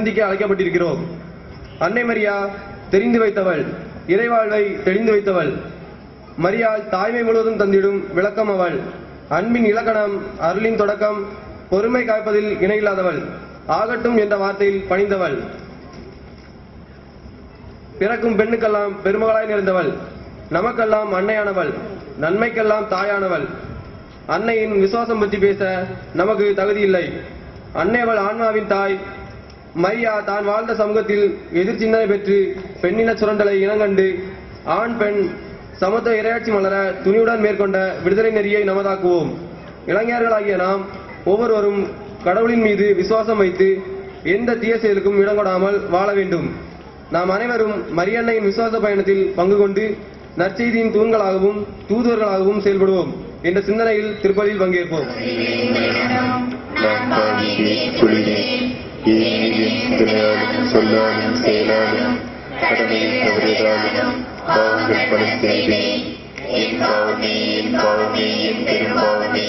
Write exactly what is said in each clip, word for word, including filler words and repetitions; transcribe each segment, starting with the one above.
சிந்திக்க அழைக்கப்பட்டிருக்கிறோம். அன்னை மரியா தெரிந்து வைத்தவள், இறைவாழ்வை தெளிந்து வைத்தவள். மரியாள் தாய்மை முழுவதும் தந்திடும் விளக்கம் அவள். அன்பின் இலக்கணம், அருளின் தொடக்கம், பொறுமை காப்பதில் இணையில்லாதவள். ஆகட்டும் என்ற வார்த்தையில் பணிந்தவள். பிறக்கும் பெண்ணுக்கெல்லாம் பெருமகளாய் நிறைந்தவள். நமக்கெல்லாம் அன்னையானவள், நன்மைக்கெல்லாம் தாயானவள். அன்னையின் விசுவாசம் பற்றி பேச நமக்கு தகுதி இல்லை. அன்னை அவள் ஆன்மாவின் தாய். மரியா தான் வாழ்ந்த சமூகத்தில் எதிர் சிந்தனை பெற்று பெண்ணின சுரண்டலை இனங்கண்டு ஆண் பெண் சமத்துவ இரையாட்சி மலர துணிவுடன் மேற்கொண்ட விடுதலை நெறியை நமதாக்குவோம். இளைஞர்களாகிய நாம் ஒவ்வொருவரும் கடவுளின் மீது விசுவாசம் வைத்து எந்த தீய செயலுக்கும் இடங்கொடாமல் வாழ வேண்டும். நாம் அனைவரும் மரியன்னையின் விசுவாச பயணத்தில் பங்கு கொண்டு நற்செய்தியின் தூண்களாகவும் தூதுவர்களாகவும் செயல்படுவோம் என்ற சிந்தனையில் திருப்பலியில் பங்கேற்போம். சொல்லாலும் செயலாலும் கடமையை தவறியதாலும் பாவங்கள் பல செய்தேன். என் பாவமே, என் பாவமே, என் பெரும் பாவமே.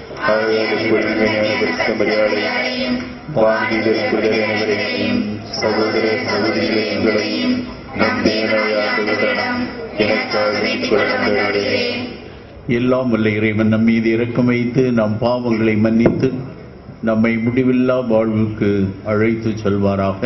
ஆகையாலையும் வாங்கிகள் புதனையும் சகோதர சகோதரிகளையும் நம் தேவையாகுவதனம் எனக்காக குழந்தைகளே. எல்லாம் வல்ல இறைவன் நம் மீது இரக்கம் வைத்து நம் பாவங்களை மன்னித்து நம்மை முடிவில்லா வாழ்வுக்கு அழைத்து செல்வாராக.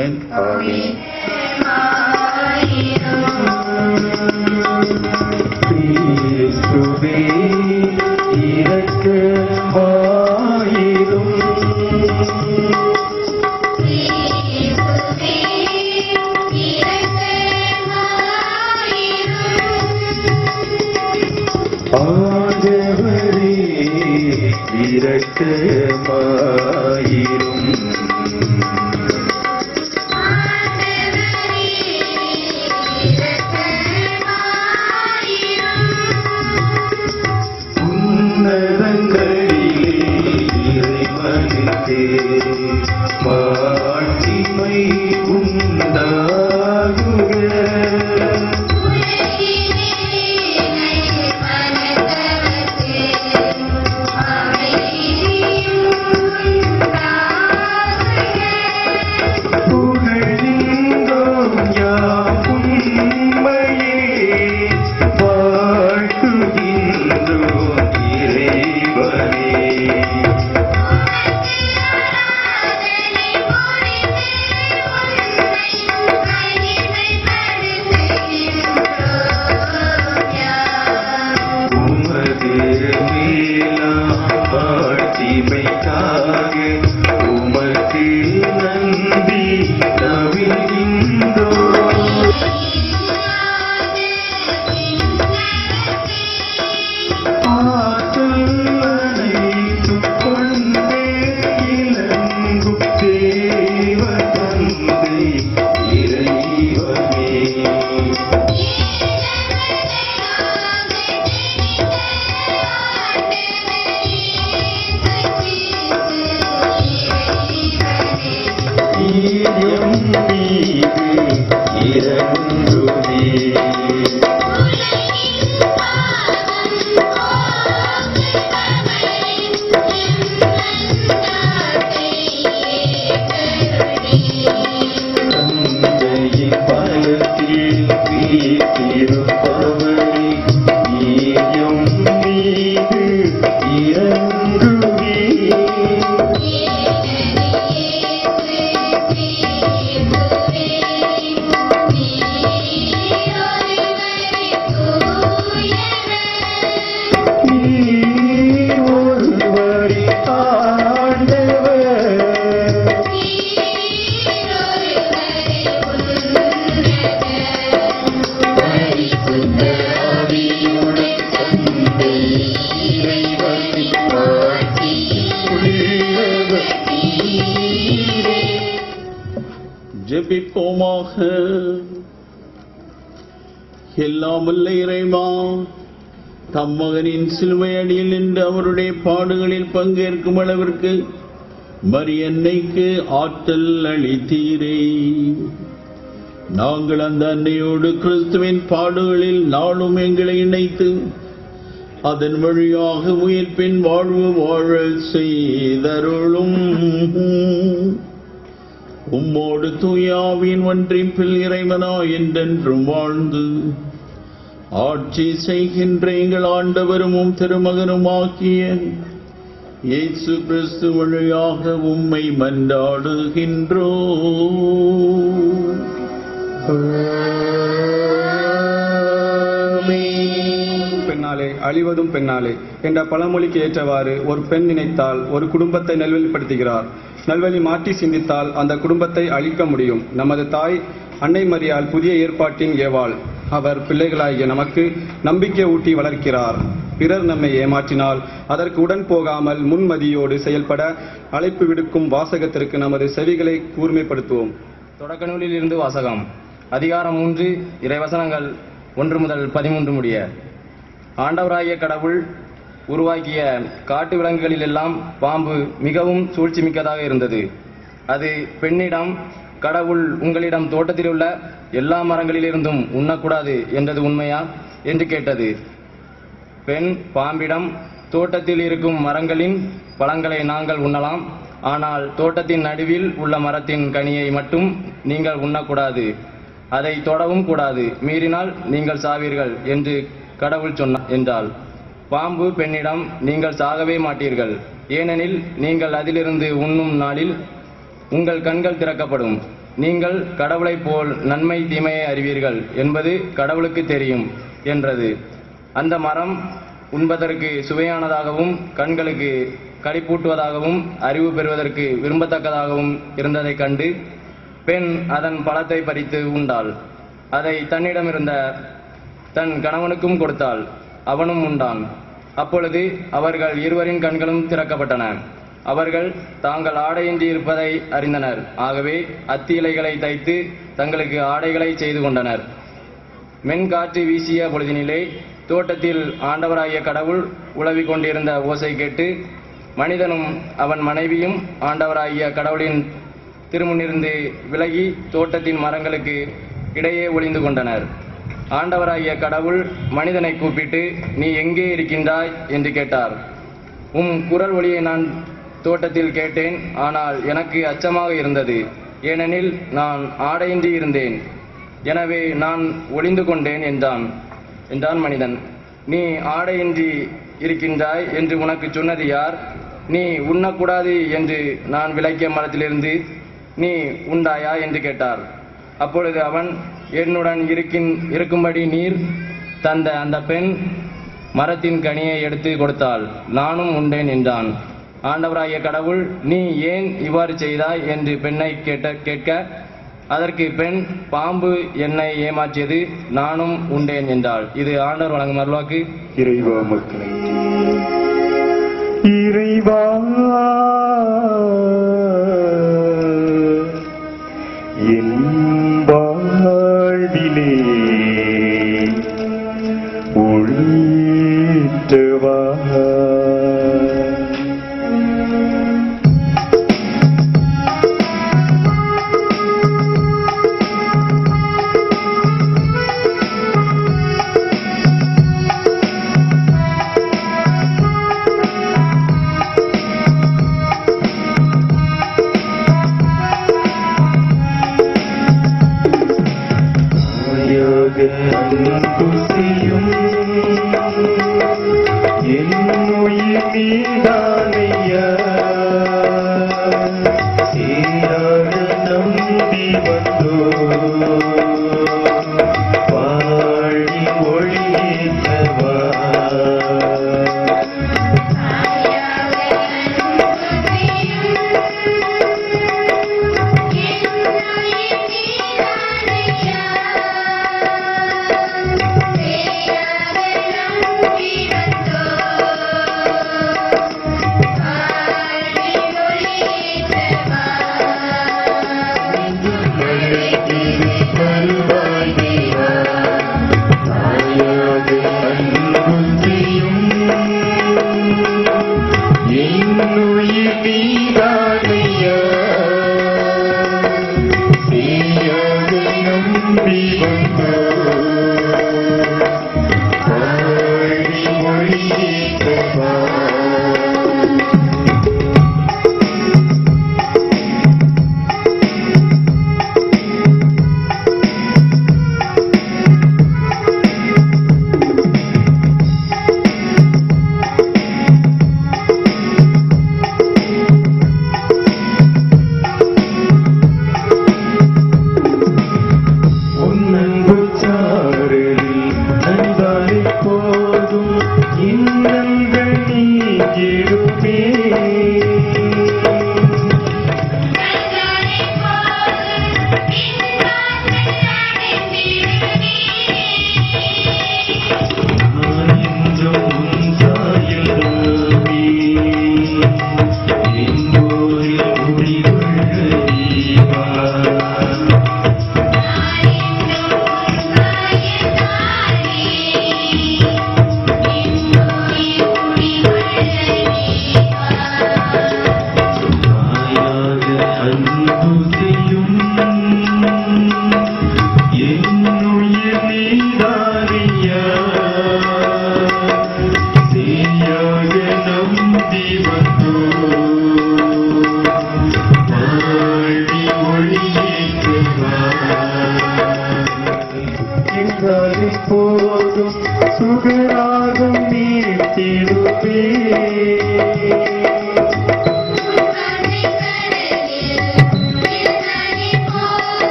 ஆண்டவரே இரக்கமாயிரும். உன்னதங்களிலே இறைவனுக்கே மாட்சிமை உண்டாகுக. ஜெபிப்போமாக. எல்லாம் வல்ல இறைவா, தம் மகனின் சிலுவை அடியில் நின்று அவருடைய பாடுகளில் பங்கேற்கும் அளவிற்கு மரியன்னைக்கு ஆற்றல் அளித்தீரே. நாங்கள் அந்த அன்னையோடு கிறிஸ்துவின் பாடுகளில் நாளும் எங்களை இணைத்து அதன் வழியாக உயிர்ப்பின் வாழ்வு வாழ செய்தருளும். உம்மோடு தூயாவின் ஒன்றிப்பில் இறைவனா என்றென்றும் வாழ்ந்து ஆட்சி செய்கின்ற எங்கள் ஆண்டவரும் உம் திருமகனும் ஆகிய இயேசு கிறிஸ்து வழியாக உம்மை மன்றாடுகின்றோ. பெண்ணாலே அழிவதும் பெண்ணாலே என்ற பழமொழிக்கு ஏற்றவாறு ஒரு பெண் நினைத்தால் ஒரு குடும்பத்தை நல்வழிப்படுத்துகிறார். நல்வழி மாற்றி சிந்தித்தால் அந்த குடும்பத்தை அழிக்க முடியும். நமது தாய் அன்னை மரியாள் புதிய ஏற்பாட்டின் ஏவாள். அவர் பிள்ளைகளாகிய நமக்கு நம்பிக்கை ஊட்டி வளர்க்கிறார். பிறர் நம்மை ஏமாற்றினால் அதற்கு உடன் போகாமல் முன்மதியோடு செயல்பட அழைப்பு விடுக்கும் வாசகத்திற்கு நமது செவிகளை கூர்மைப்படுத்துவோம். தொடக்க நூலில் இருந்து வாசகம். அதிகாரம் மூன்று, இறைவசனங்கள் ஒன்று முதல் பதிமூன்று முடிய. ஆண்டவராகிய கடவுள் உருவாக்கிய காட்டு விலங்குகளில் எல்லாம் பாம்பு மிகவும் சூழ்ச்சி மிக்கதாக இருந்தது. அது பெண்ணிடம், கடவுள் உங்களிடம் தோட்டத்தில் உள்ள எல்லா மரங்களிலிருந்தும் உண்ணக்கூடாது என்றது உண்மையா என்று கேட்டது. பெண் பாம்பிடம், தோட்டத்தில் இருக்கும் மரங்களின் பழங்களை நாங்கள் உண்ணலாம், ஆனால் தோட்டத்தின் நடுவில் உள்ள மரத்தின் கனியை மட்டும் நீங்கள் உண்ணக்கூடாது, அதை தொடவும் கூடாது, மீறினால் நீங்கள் சாவீர்கள் என்று கடவுள் சொன்னார் என்றாள். பாம்பு பெண்ணிடம், நீங்கள் சாகவே மாட்டீர்கள், ஏனெனில் நீங்கள் அதிலிருந்து உண்ணும் நாளில் உங்கள் கண்கள் திறக்கப்படும், நீங்கள் கடவுளைப் போல் நன்மை தீமையை அறிவீர்கள் என்பது கடவுளுக்கு தெரியும் என்றது. அந்த மரம் உண்பதற்கு சுவையானதாகவும் கண்களுக்கு களிப்பூட்டுவதாகவும் அறிவு பெறுவதற்கு விரும்பத்தக்கதாகவும் இருந்ததைக் கண்டு பெண் அதன் பழத்தை பறித்து உண்டாள். அதை தன்னிடமிருந்த தன் கணவனுக்கும் கொடுத்தாள், அவனும் உண்டான். அப்பொழுது அவர்கள் இருவரின் கண்களும் திறக்கப்பட்டன. அவர்கள் தாங்கள் ஆடையின்றி இருப்பதை அறிந்தனர். ஆகவே அத்தி இலைகளை தைத்து தங்களுக்கு ஆடைகளை செய்து கொண்டனர். மென்காற்று வீசிய பொழுதினிலே தோட்டத்தில் ஆண்டவராகிய கடவுள் உலவிக் கொண்டிருந்த ஓசை கேட்டு மனிதனும் அவன் மனைவியும் ஆண்டவராகிய கடவுளின் திருமுன்னிருந்து விலகி தோட்டத்தின் மரங்களுக்கு இடையே ஒளிந்து கொண்டனர். ஆண்டவராகிய கடவுள் மனிதனை கூப்பிட்டு, நீ எங்கே இருக்கின்றாய் என்று கேட்டார். உம் குரல் ஒலியை நான் தோட்டத்தில் கேட்டேன், ஆனால் எனக்கு அச்சமாக இருந்தது, ஏனெனில் நான் ஆடையின்றி இருந்தேன், எனவே நான் ஒளிந்து கொண்டேன் என்றான் என்றான் மனிதன். நீ ஆடையின்றி இருக்கின்றாய் என்று உனக்கு சொன்னது யார்? நீ உண்ணக்கூடாது என்று நான் விலக்கிய மரத்திலிருந்து நீ உண்டாயா என்று கேட்டார். அப்பொழுது அவன், என்னுடன் இருக்கின் இருக்கும்படி நீர் தந்த அந்த பெண் மரத்தின் கனியை எடுத்து கொடுத்தாள், நானும் உண்டேன் என்றான். ஆண்டவராகிய கடவுள், நீ ஏன் இவ்வாறு செய்தாய் என்று பெண்ணை கேட்ட கேட்க அதற்கு பெண், பாம்பு என்னை ஏமாற்றியது, நானும் உண்டேன் என்றாள். இது ஆண்டவர் வழங்கும் அருள்வாக்கு. இறைவா மக்களை இறைவா என் வாழ்விலே ஒளித்தவா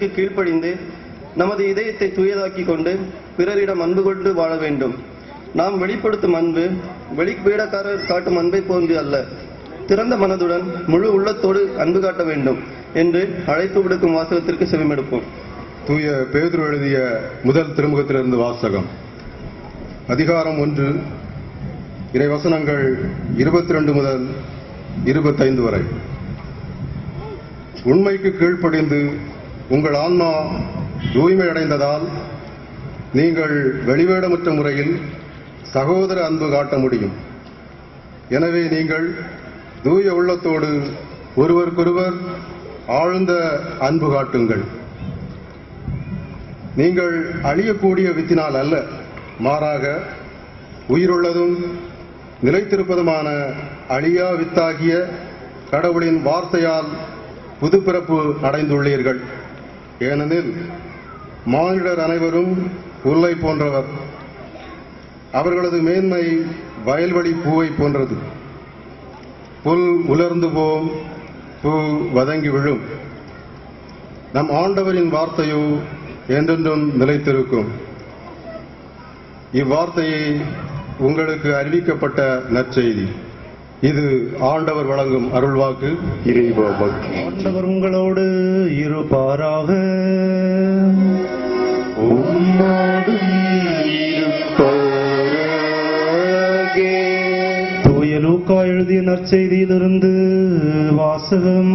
கீழ்ப்படிந்து நமது இதயத்தை தூயதாக்கி கொண்டு பிறரிடம் அன்பு கொண்டு வாழ வேண்டும். நாம் வெளிப்படுத்தும் அன்பு வெளிப்பீடக்காரர் காட்டும் அன்பை போன்று அல்ல, திறந்த மனதுடன் முழு உள்ளத்தோடு அன்பு காட்ட வேண்டும் என்று அழைப்பு விடுக்கும் வாசகத்திற்கு செவிமெடுப்போம். தூய பேதுரு எழுதிய முதல் திருமுகத்திலிருந்து வாசகம். அதிகாரம் ஒன்று, இறைவசனங்கள் இருபத்தி ரெண்டு முதல் இருபத்தைந்து வரை. உண்மைக்கு கீழ்ப்படிந்து உங்கள் ஆன்மா தூய்மையடைந்ததால் நீங்கள் வெளிவேடமற்ற முறையில் சகோதர அன்பு காட்ட முடியும். எனவே நீங்கள் தூய உள்ளத்தோடு ஒருவருக்கொருவர் ஆழ்ந்த அன்பு காட்டுங்கள். நீங்கள் அழியக்கூடிய வித்தினால் அல்ல, மாறாக உயிருள்ளதும் நிலைத்திருப்பதுமான அழியா வித்தாகிய கடவுளின் வார்த்தையால் புதுப்பிறப்பு அடைந்துள்ளீர்கள். ஏனெனில் மானிடர் அனைவரும் புல்லை போன்றவர். அவர்களது மேன்மை வயல்வெளி பூவை போன்றது. புல் உலர்ந்து போம், பூ வதங்கி விழும். நம் ஆண்டவரின் வார்த்தையோ என்றென்றும் நிலைத்திருக்கும். இவ்வார்த்தையை உங்களுக்கு அறிவிக்கப்பட்ட நற்செய்தி. இது ஆண்டவர் வழங்கும் அருள்வாக்கு. ஆண்டவர் உங்களோடு இருப்பாராக. தூய லூக்கா எழுதிய நற்செய்தியிலிருந்து வாசகம்.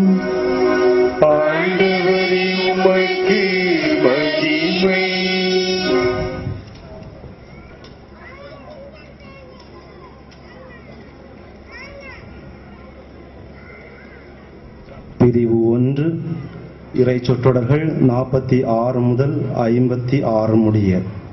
பிரிவு ஒன்று, இறை சொற்றொடர்கள் நாற்பத்தி ஆறு முதல் ஐம்பத்தி ஆறு முடிய.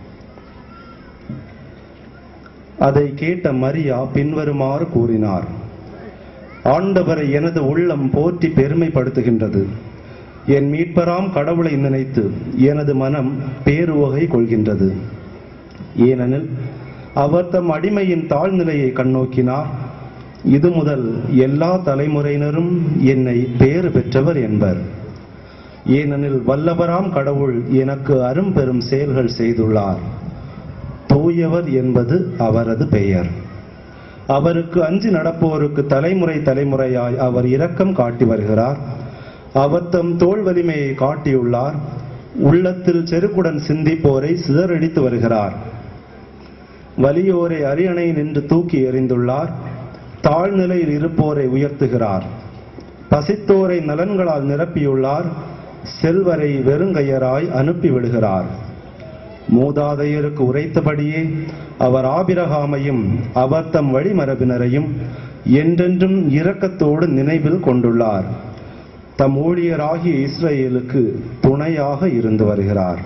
அதை கேட்ட மரியா பின்வருமாறு கூறினார்: ஆண்டவரை எனது உள்ளம் போற்றி பெருமைப்படுத்துகின்றது. என் மீட்பராம் கடவுளை நினைத்து எனது மனம் பேருவகை கொள்கின்றது. ஏனெனில் அவர் தம் அடிமையின் தாழ்நிலையை கண்ணோக்கினார். இது முதல் எல்லா தலைமுறையினரும் என்னை பேறு பெற்றவர் என்பர். ஏனெனில் வல்லவராம் கடவுள் எனக்கு அரும்பெரும் செயல்கள் செய்துள்ளார். தூயவர் என்பது அவரது பெயர். அவருக்கு அஞ்சி நடப்போருக்கு தலைமுறை தலைமுறையாய் அவர் இரக்கம் காட்டி வருகிறார். அவர் தம் தோள் வலிமையை காட்டியுள்ளார். உள்ளத்தில் செருக்குடன் சிந்திப்போரை சிதறடித்து வருகிறார். வலியோரை அரியணை நின்று தூக்கி எறிந்துள்ளார். தாழ்நிலையில் இருப்போரை உயர்த்துகிறார். பசித்தோரை நலன்களால் நிரப்பியுள்ளார். செல்வரை வெறுங்கையராய் அனுப்பிவிடுகிறார். மூதாதையருக்கு உரைத்தபடியே அவர் ஆபிரகாமையும் அவர் தம் வழிமரபினரையும் என்றென்றும் இரக்கத்தோடு நினைவில் கொண்டுள்ளார். தம் ஊழியராகிய இஸ்ரேலுக்கு துணையாக இருந்து வருகிறார்.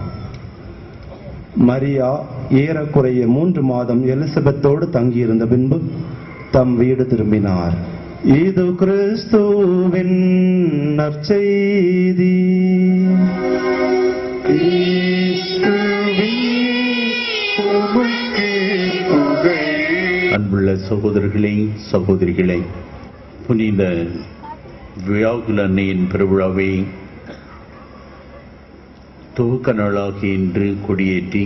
மரியா ஏறக்குறைய மூன்று மாதம் எலிசபெத்தோடு தங்கியிருந்த பின்பு தம் வீடு திரும்பினார். இது கிறிஸ்துவின் நற்செய்தி. அன்புள்ள சகோதரர்களே, சகோதரிகளே, புனித வியாகுல அன்னையின் பெருவிழாவை துவக்க நாளாகி இன்று கொடியேற்றி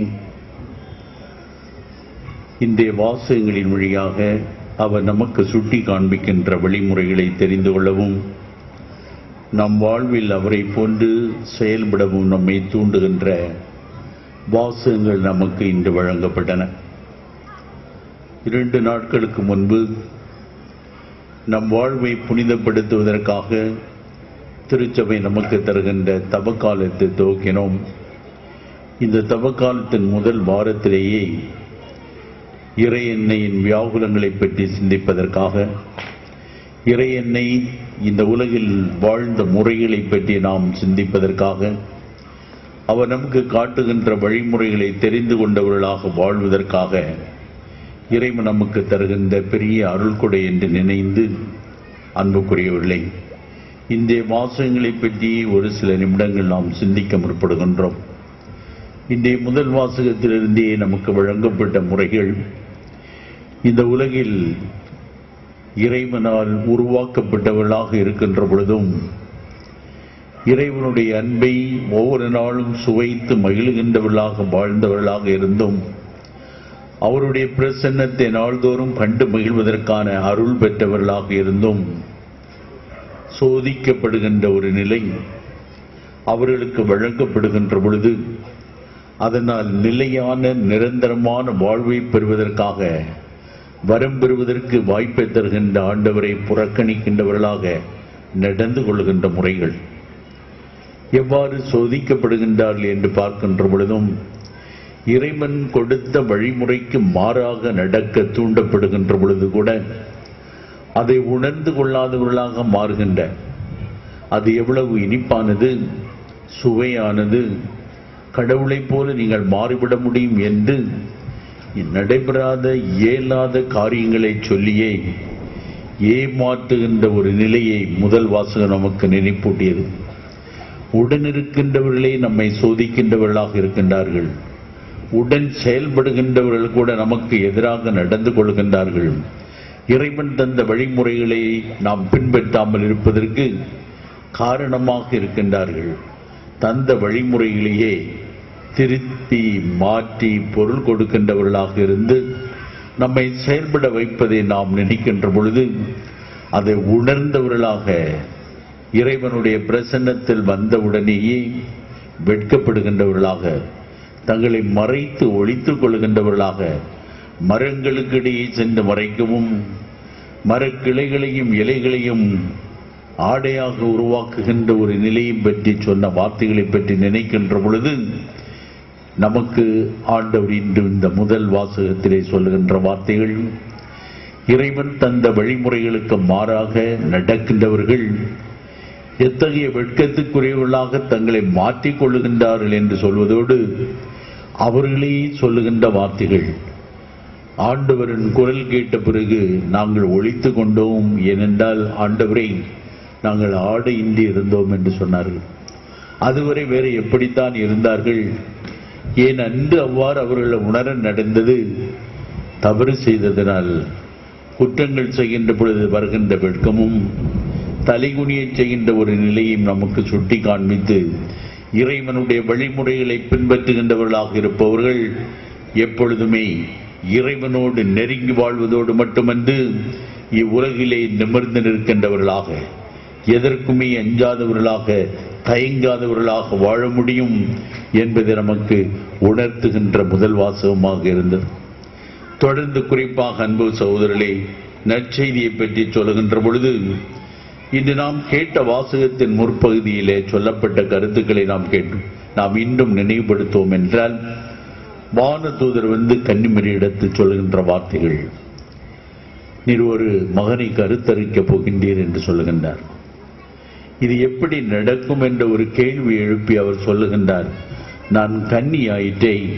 இன்றைய வாசகங்களின் வழியாக அவர் நமக்கு சுட்டி காண்பிக்கின்ற வழிமுறைகளை தெரிந்து கொள்ளவும், நம் வாழ்வில் அவரை போன்று செயல்படவும் நம்மை தூண்டுகின்ற வாசகங்கள் நமக்கு இன்று வழங்கப்பட்டன. இரண்டு நாட்களுக்கு முன்பு நம் வாழ்வை புனிதப்படுத்துவதற்காக திருச்சபை நமக்கு தருகின்ற தவக்காலத்தை துவக்கினோம். இந்த தவக்காலத்தின் முதல் வாரத்திலேயே இறை எண்ணெயின் வியாகுலங்களை பற்றி சிந்திப்பதற்காக, இறை எண்ணெய் இந்த உலகில் வாழ்ந்த முறைகளை பற்றி நாம் சிந்திப்பதற்காக, அவர் நமக்கு காட்டுகின்ற வழிமுறைகளை தெரிந்து கொண்டவர்களாக வாழ்வதற்காக இறைவன் நமக்கு தருகின்ற பெரிய அருள்கொடை என்று நினைந்து, அன்புக்குரியவர்களே, இந்த வாசகங்களை பற்றி ஒரு சில நிமிடங்கள் நாம் சிந்திக்க முற்படுகின்றோம். இன்றைய முதல் வாசகத்திலிருந்தே நமக்கு வழங்கப்பட்ட முறைகள் இந்த உலகில் இறைவனால் உருவாக்கப்பட்டவர்களாக இருக்கின்ற பொழுதும் இறைவனுடைய அன்பை ஒவ்வொரு நாளும் சுவைத்து மகிழ்கின்றவர்களாக வாழ்ந்தவர்களாக இருந்தும் அவருடைய பிரசன்னத்தை நாள்தோறும் கண்டு மகிழ்வதற்கான அருள் பெற்றவர்களாக இருந்தும் சோதிக்கப்படுகின்ற ஒரு நிலை அவர்களுக்கு வழங்கப்படுகின்ற பொழுது அதனால் நிலையான நிரந்தரமான வாழ்வை பெறுவதற்காக வரம் பெறுவதற்கு வாய்ப்பை தருகின்ற ஆண்டவரை புறக்கணிக்கின்றவர்களாக நடந்து கொள்கின்ற முறைகள் எவ்வாறு சோதிக்கப்படுகின்றார்கள் என்று பார்க்கின்ற பொழுதும் இறைவன் கொடுத்த வழிமுறைக்கு மாறாக நடக்க தூண்டப்படுகின்ற பொழுது கூட அதை உணர்ந்து கொள்ளாதவர்களாக மாறுகின்ற அது எவ்வளவு இனிப்பானது சுவையானது கடவுளைப் போல நீங்கள் மாறிவிட முடியும் என்று நடைபெறாத இயலாத காரியங்களை சொல்லியே ஏமாற்றுகின்ற ஒரு நிலையை முதல் வாசகம் நமக்கு நினைப்பூட்டியது. உடனிருக்கின்றவர்களே நம்மை சோதிக்கின்றவர்களாக இருக்கின்றார்கள். உடன் செயல்படுகின்றவர்கள் கூட நமக்கு எதிராக நடந்து கொள்கின்றார்கள். இறைவன் தந்த வழிமுறைகளை நாம் பின்பற்றாமல் இருப்பதற்கு காரணமாக இருக்கின்றார்கள். தந்த வழிமுறைகளையே திருத்தி மாற்றி பொருள் கொடுக்கின்றவர்களாக இருந்து நம்மை செயல்பட வைப்பதை நாம் நினைக்கின்ற பொழுது அதை உணர்ந்தவர்களாக இறைவனுடைய பிரசன்னத்தில் வந்தவுடனேயே வெட்கப்படுகின்றவர்களாக தங்களை மறைத்து ஒழித்துக் கொள்கின்றவர்களாக மரங்களுக்கிடையே சென்று மறைக்கவும் மரக்கிளைகளையும் இலைகளையும் ஆடையாக உருவாக்குகின்ற ஒரு நிலையை பற்றி சொன்ன வார்த்தைகளை பற்றி நினைக்கின்ற பொழுது நமக்கு ஆண்டவர் இன்று இந்த முதல் வாசகத்திலே சொல்லுகின்ற வார்த்தைகள் இறைவன் தந்த வழிமுறைகளுக்கு மாறாக நடக்கின்றவர்கள் எத்தகைய வெட்கத்துக்குரியவர்களாக தங்களை மாற்றிக் கொள்ளுகின்றார்கள் என்று சொல்வதோடு அவர்களே சொல்லுகின்ற வார்த்தைகள் ஆண்டவரின் குரல் கேட்ட பிறகு நாங்கள் ஒழித்து கொண்டோம், ஏனென்றால் ஆண்டவரை நாங்கள் ஆடை இன்றி இருந்தோம் என்று சொன்னார்கள். அதுவரை வேறு எப்படித்தான் இருந்தார்கள்? ஏன் அன்று அவ்வாறு அவர்கள் உணர நடந்தது தவறு செய்ததனால் குற்றங்கள் செய்கின்ற பொழுது வருகின்ற வெட்கமும் தலைகுனியை செய்கின்ற ஒரு நிலையும் நமக்கு சுட்டி காண்பித்து இறைவனுடைய வழிமுறைகளை பின்பற்றுகின்றவர்களாக இருப்பவர்கள் எப்பொழுதுமே இறைவனோடு நெருங்கி வாழ்வதோடு மட்டுமன்று இவ்வுலகிலே நிமிர்ந்து நிற்கின்றவர்களாக எதற்குமே அஞ்சாதவர்களாக தயங்காதவர்களாக வாழ முடியும் என்பதை நமக்கு உணர்த்துகின்ற முதல் வாசகமாக இருந்தது. தொடர்ந்து குறிப்பாக அன்பு சகோதரர்களே, நற்செய்தியை பற்றி சொல்லுகின்ற பொழுது இன்று நாம் கேட்ட வாசகத்தின் முற்பகுதியிலே சொல்லப்பட்ட கருத்துக்களை நாம் கேட்டோம். நாம் இன்னும் நினைவுபடுத்துவோம் என்றால் வான தூதர் வந்து கன்னிமரியிடத்து சொல்லுகின்ற வார்த்தைகள், நீர் ஒரு மகனை கருத்தரிக்கப் போகின்றீர் என்று சொல்லுகின்றார். இது எப்படி நடக்கும் என்ற ஒரு கேள்வி எழுப்பி அவர் சொல்லுகின்றார், நான் கன்னி ஆயிட்டேன்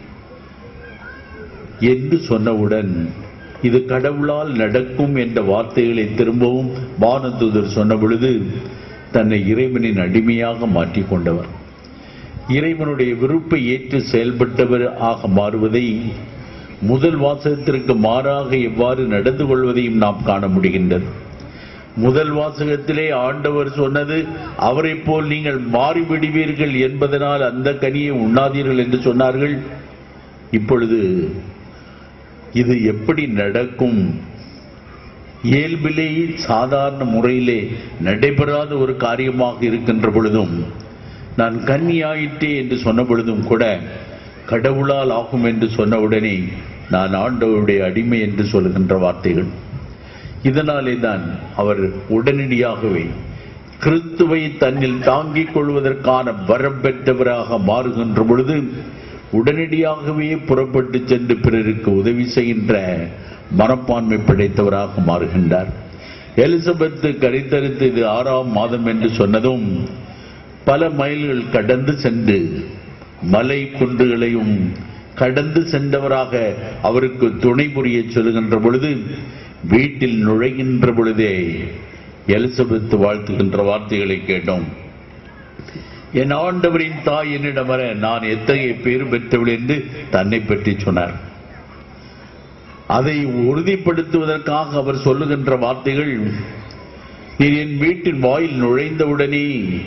என்று சொன்னவுடன் இது கடவுளால் நடக்கும் என்ற வார்த்தைகளை திரும்பவும் வானதூதர் சொன்ன பொழுது தன்னை இறைவனின் அடிமையாக மாற்றிக்கொண்டவர், இறைவனுடைய விருப்பை ஏற்று செயல்பட்டவர் ஆக மாறுவதை, முதல் வாசகத்திற்கு மாறாக எவ்வாறு நடந்து கொள்வதையும் நாம் காண முடிகின்றது. முதல் வாசகத்திலே ஆண்டவர் சொன்னது அவரை போல் நீங்கள் மாறிவிடுவீர்கள் என்பதனால் அந்த கனியை உண்ணாதீர்கள் என்று சொன்னார்கள். இப்பொழுது இது எப்படி நடக்கும்? இயல்பிலே சாதாரண முறையிலே நடைபெறாத ஒரு காரியமாக இருக்கின்ற பொழுதும், நான் கன்னியாயிட்டே என்று சொன்ன பொழுதும் கூட கடவுளால் ஆகும் என்று சொன்னவுடனே நான் ஆண்டவருடைய அடிமை என்று சொல்லுகின்ற வார்த்தைகள். இதனாலே தான் அவர் உடனடியாகவே கிறிஸ்துவை தன்னில் தாங்கிக் கொள்வதற்கான வரம் பெற்றவராக மாறுகின்ற பொழுது உடனடியாகவே புறப்பட்டு சென்று பிறருக்கு உதவி செய்கின்ற மனப்பான்மை படைத்தவராக மாறுகின்றார். எலிசபெத்து கருத்தரித்து இது ஆறாம் மாதம் என்று சொன்னதும் பல மைல்கள் கடந்து சென்று மலை குன்றுகளையும் கடந்து சென்றவராக அவருக்கு துணை புரிய சொல்லுகின்ற பொழுது வீட்டில் நுழைகின்ற பொழுதே எலிசபெத்து வாழ்த்துகின்ற வார்த்தைகளை கேட்டோம். என் ஆண்டவரின் தாய் என்னிடம் வர நான் எத்தகைய பேறு பெற்றவள் என்று தன்னை பற்றி சொன்னார். அதை உறுதிப்படுத்துவதற்காக அவர் சொல்லுகின்ற வார்த்தைகள், நீர் என் வீட்டின் வாயில் நுழைந்தவுடனே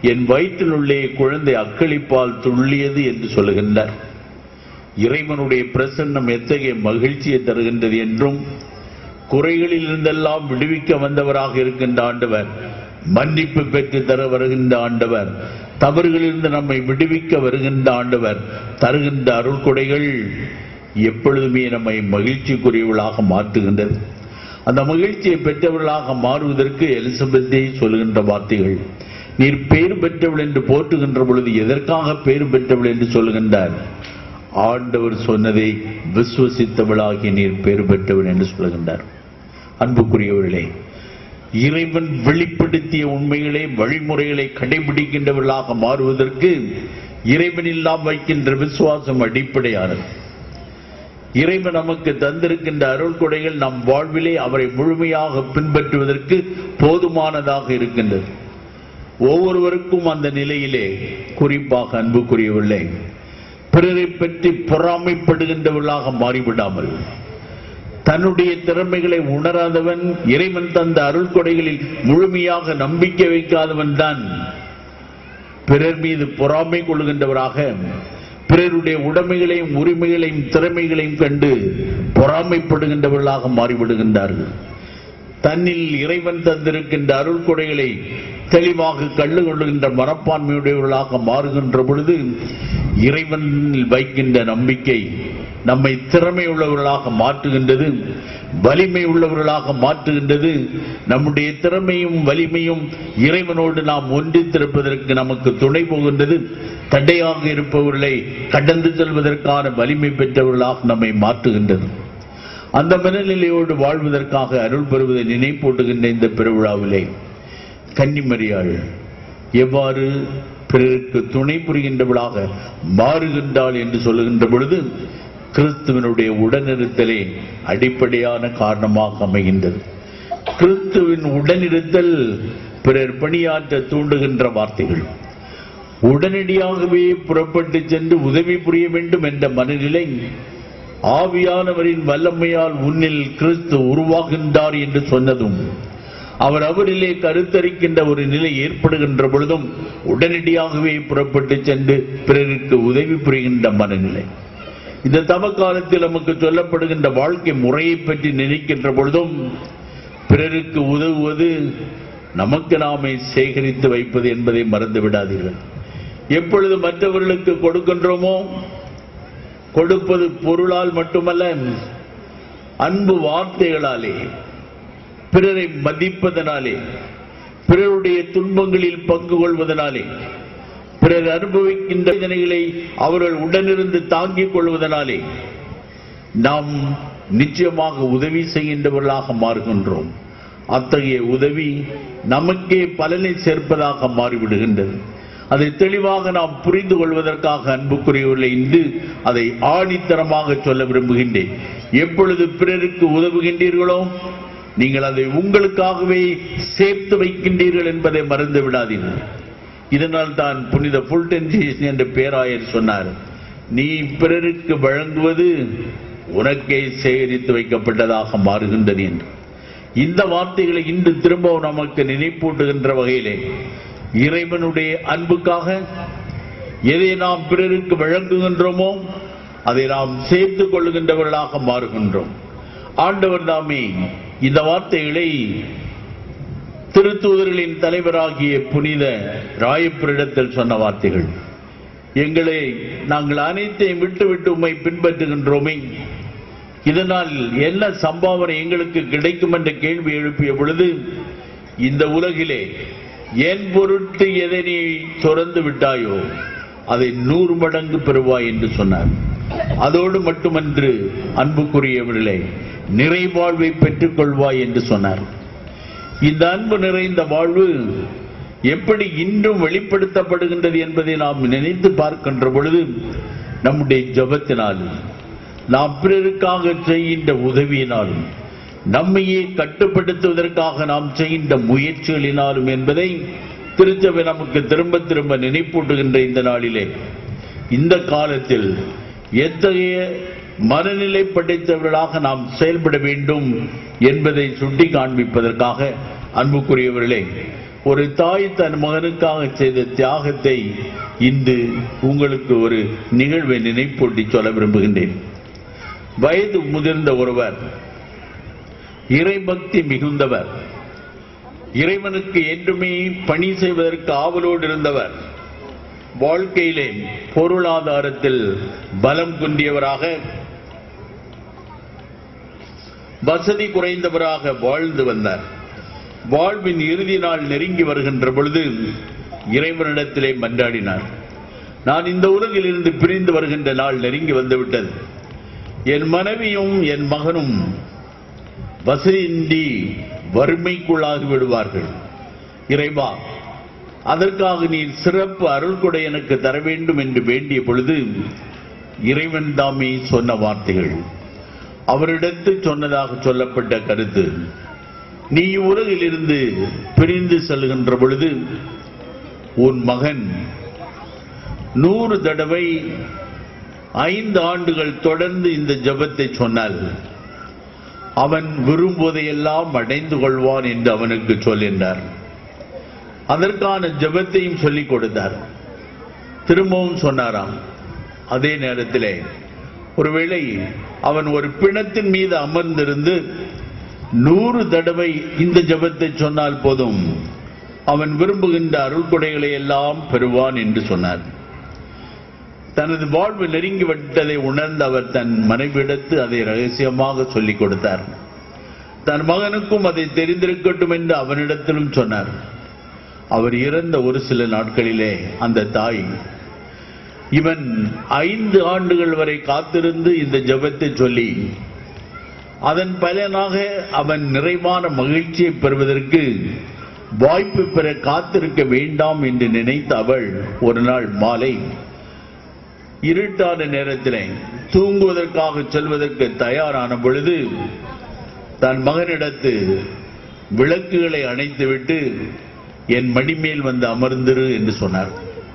என் வயிற்றினுள்ளே குழந்தை அக்களிப்பால் துள்ளியது என்று சொல்லுகின்றார். இறைவனுடைய பிரசன்னம் எத்தகைய மகிழ்ச்சியை தருகின்றது என்றும், குறைகளில் இருந்தெல்லாம் விடுவிக்க வந்தவராக இருக்கின்ற ஆண்டவர், மன்னிப்பு பெற்று தர வருகின்ற ஆண்டவர், தவறுகளிலிருந்து நம்மை விடுவிக்க வருகின்ற ஆண்டவர் தருகின்ற அருள் கொடைகள் எப்பொழுதுமே நம்மை மகிழ்ச்சிக்குரியவர்களாக மாற்றுகின்றது. அந்த மகிழ்ச்சியை பெற்றவர்களாக மாறுவதற்கு எலிசபெத்தை சொல்லுகின்ற வார்த்தைகள், நீர் பேறு பெற்றவள் என்று போற்றுகின்ற பொழுது எதற்காக பேறு பெற்றவள் என்று சொல்லுகின்றார்? ஆண்டவர் சொன்னதை விசுவசித்தவளாகி நீர் பேறு பெற்றவள் என்று சொல்லுகின்றார். அன்புக்குரியவர்களே, இறைவன் வெளிப்படுத்திய உண்மைகளை, வழிமுறைகளை கடைபிடிக்கின்றவர்களாக மாறுவதற்கு இறைவனில் நாம் வைக்கின்ற விசுவாசம் அடிப்படையானது. இறைவன் நமக்கு தந்திருக்கின்ற அருள் கொடைகள் நம் வாழ்விலே அவரை முழுமையாக பின்பற்றுவதற்கு போதுமானதாக இருக்கின்றது. ஒவ்வொருவருக்கும் அந்த நிலையிலே, குறிப்பாக அன்புக்குரியவர்களே, பிறரை பற்றி பொறாமைப்படுகின்றவர்களாக மாறிவிடாமல், தன்னுடைய திறமைகளை உணராதவன், இறைவன் தந்த அருள் கொடைகளில் முழுமையாக நம்பிக்கை வைக்காதவன் தான் பிறர் மீது பொறாமை கொள்கின்றவராக, பிறருடைய உடைமைகளையும் உரிமைகளையும் திறமைகளையும் கண்டு பொறாமைப்படுகின்றவர்களாக மாறிவிடுகின்றார்கள். தன்னில் இறைவன் தந்திருக்கின்ற அருள் கொடைகளை தெளிவாக கண்டு கொள்ளுகின்ற மனப்பான்மையுடையவர்களாக மாறுகின்ற பொழுது இறைவனில் வைக்கின்ற நம்பிக்கை நம்மை திறமை உள்ளவர்களாக மாற்றுகின்றது, வலிமை உள்ளவர்களாக மாற்றுகின்றது. நம்முடைய திறமையும் வலிமையும் இறைவனோடு நாம் ஒன்றித்திருப்பதற்கு நமக்கு துணை போகின்றது. தடையாக இருப்பவர்களை கடந்து செல்வதற்கான வலிமை பெற்றவர்களாக நம்மை மாற்றுகின்றது. அந்த மனநிலையோடு வாழ்வதற்காக அருள் பெறுவதை நினைப்பூட்டுகின்ற இந்த பெருவிழாவிலே கன்னிமரியாள் எவ்வாறு பிறருக்கு துணை புரிகின்றவளாக மாறுகின்றாள் என்று சொல்லுகின்ற பொழுது கிறிஸ்துவனுடைய உடனிருத்தலே அடிப்படையான காரணமாக அமைகின்றது. கிறிஸ்துவின் உடனிருத்தல் பிறர் பணியாற்ற தூண்டுகின்ற வார்த்தைகள், உடனடியாகவே புறப்பட்டு சென்று உதவி புரிய வேண்டும் என்ற மனநிலை, ஆவியானவரின் வல்லமையால் உன்னில் கிறிஸ்து உருவாகின்றார் என்று சொன்னதும், அவர் அவரிலே கருத்தரிக்கின்ற ஒரு நிலை ஏற்படுகின்ற பொழுதும் உடனடியாகவே புறப்பட்டு சென்று பிறருக்கு உதவி புரிகின்ற மனநிலை. இந்த தவ காலத்தில் நமக்கு சொல்லப்படுகின்ற வாழ்க்கை முறையை பற்றி நினைக்கின்ற பொழுதும் பிறருக்கு உதவுவது நமக்கு நாமே சேகரித்து வைப்பது என்பதை மறந்து விடாதீர்கள். எப்பொழுது மற்றவர்களுக்கு கொடுக்கின்றோமோ, கொடுப்பது பொருளால் மட்டுமல்ல, அன்பு வார்த்தைகளாலே, பிறரை மதிப்பதனாலே, பிறருடைய துன்பங்களில் பங்கு கொள்வதனாலே, பிறர் அனுபவிக்கின்ற வேதனைகளை அவர்கள் உடனிருந்து தாங்கிக் கொள்வதனாலே நாம் நிச்சயமாக உதவி செய்கின்றவர்களாக மாறுகின்றோம். அத்தகைய உதவி நமக்கே பலனை சேர்ப்பதாக மாறிவிடுகின்றது. அதை தெளிவாக நாம் புரிந்து கொள்வதற்காக அன்புக்குரியவர்களை இன்று அதை ஆணித்தரமாக சொல்ல விரும்புகின்றேன். எப்பொழுது பிறருக்கு உதவுகின்றீர்களோ நீங்கள் அதை உங்களுக்காகவே சேர்த்து வைக்கின்றீர்கள் என்பதை மறந்து விடாதீர்கள். இதனால் தான் புனித ஃபுல்டென்ஜியஸ் என்ற பேராயர் சொன்னார், நீ பிறருக்கு வழங்குவது உனக்கே சேகரித்து வைக்கப்பட்டதாக மாறுகின்றது என்று. இந்த வார்த்தைகளை இன்று திரும்ப நமக்கு நினைப்பூட்டுகின்ற வகையிலே இறைவனுடைய அன்புக்காக எதை நாம் பிறருக்கு வழங்குகின்றோமோ அதை நாம் சேர்த்துக் கொள்ளுகின்றவர்களாக மாறுகின்றோம். ஆண்டவர் தாமே இந்த வார்த்தைகளை திருத்தூதர்களின் தலைவராகிய புனித ராயப்பரிடத்தில் சொன்ன வார்த்தைகள். எங்களை நாங்கள் அனைத்தையும் விட்டு விட்டு உம்மை பின்பற்றுகின்றோமே, இதனால் என்ன சம்பாவனை எங்களுக்கு கிடைக்கும் என்ற கேள்வி எழுப்பிய பொழுது, இந்த உலகிலே என் பொருட்டு எதை நீ துறந்து விட்டாயோ அதை நூறு மடங்கு பெறுவாய் என்று சொன்னார். அதோடு மட்டுமன்று அன்புக்குரியவர்களே, நிறைவாழ்வை பெற்றுக் கொள்வாய் என்று சொன்னார். இந்த அன்பு நிறைந்த வாழ்வு எப்படி இன்றும் வெளிப்படுத்தப்படுகின்றது என்பதை நாம் நினைத்து பார்க்கின்ற பொழுது நம்முடைய ஜெபத்தினாலும் நாம் பிறருக்காக செய்கின்ற உதவியினாலும் நம்மையே கட்டுப்படுத்துவதற்காக நாம் செய்கின்ற முயற்சிகளினாலும் என்பதை திருச்சபை நமக்கு திரும்ப திரும்ப நினைப்பூட்டுகின்ற இந்த நாளிலே, இந்த காலத்தில் எத்தகைய மனநிலை படைத்தவர்களாக நாம் செயல்பட வேண்டும் என்பதை சுட்டி காண்பிப்பதற்காக அன்புக்குரியவர்களே, ஒரு தாய் தன் மகனுக்காக செய்த தியாகத்தை இன்று உங்களுக்கு ஒரு நிகழ்வை நினைப்பூட்டி சொல்ல விரும்புகின்றேன். வயது முதிர்ந்த ஒருவர், இறைபக்தி மிகுந்தவர், இறைவனுக்கு என்றுமே பணி செய்வதற்கு ஆவலோடு இருந்தவர், வாழ்க்கையிலே பொருளாதாரத்தில் பலம் குன்றியவராக, வசதி குறைந்தவராக வாழ்ந்து வந்தார். வாழ்வின் இறுதி நாள் நெருங்கி வருகின்ற பொழுது இறைவனிடத்திலே மன்றாடினார். நான் இந்த உலகில் இருந்து பிரிந்து வருகின்ற நாள் நெருங்கி வந்துவிட்டது. என் மனைவியும் என் மகனும் வசதியின்றி வறுமைக்குள்ளாகி விடுவார்கள். இறைவா, அதற்காக நீ சிறப்பு அருள் கொடை எனக்கு தர வேண்டும் என்று வேண்டிய பொழுது இறைவன் தாமே சொன்ன வார்த்தைகள், அவரிடத்தில் சொன்னதாக சொல்லப்பட்ட கருத்து, நீ உலகில் இருந்து பிரிந்து செல்கின்ற பொழுது உன் மகன் நூறு தடவை ஐந்து ஆண்டுகள் தொடர்ந்து இந்த ஜெபத்தை சொன்னால் அவன் விரும்புவதையெல்லாம் அடைந்து கொள்வான் என்று அவனுக்கு சொல்லினார். அதற்கான ஜெபத்தையும் சொல்லிக் கொடுத்தார். திரும்பவும் சொன்னாராம். அதே நேரத்திலே ஒருவேளை அவன் ஒரு பிணத்தின் மீது அமர்ந்திருந்து நூறு தடவை இந்த ஜெபத்தை சொன்னால் போதும், அவன் விரும்புகின்ற அருள்கொடைகளை எல்லாம் பெறுவான் என்று சொன்னார். தனது வாழ்வு நெருங்கி விட்டதை உணர்ந்த அவர் தன் மனைவியிடத்து அதை ரகசியமாக சொல்லிக் கொடுத்தார். தன் மகனுக்கும் அதை தெரிந்திருக்கட்டும் என்று அவனிடத்திலும் சொன்னார். அவர் இறந்த ஒரு சில நாட்களிலே அந்த தாய், இவன் ஐந்து ஆண்டுகள் வரை காத்திருந்து இந்த ஜெபத்தை சொல்லி அதன் பலனாக அவன் நிறைவான மகிழ்ச்சியை பெறுவதற்கு வாய்ப்பு பெற காத்திருக்க வேண்டாம் என்று நினைத்த அவள் ஒரு நாள் மாலை இருட்டான நேரத்திலே தூங்குவதற்காக செல்வதற்கு தயாரான பொழுது தன் மகனிடத்து விளக்குகளை அணைத்துவிட்டு என் மடிமேல் வந்து அமர்ந்திரு என்று சொன்னார்.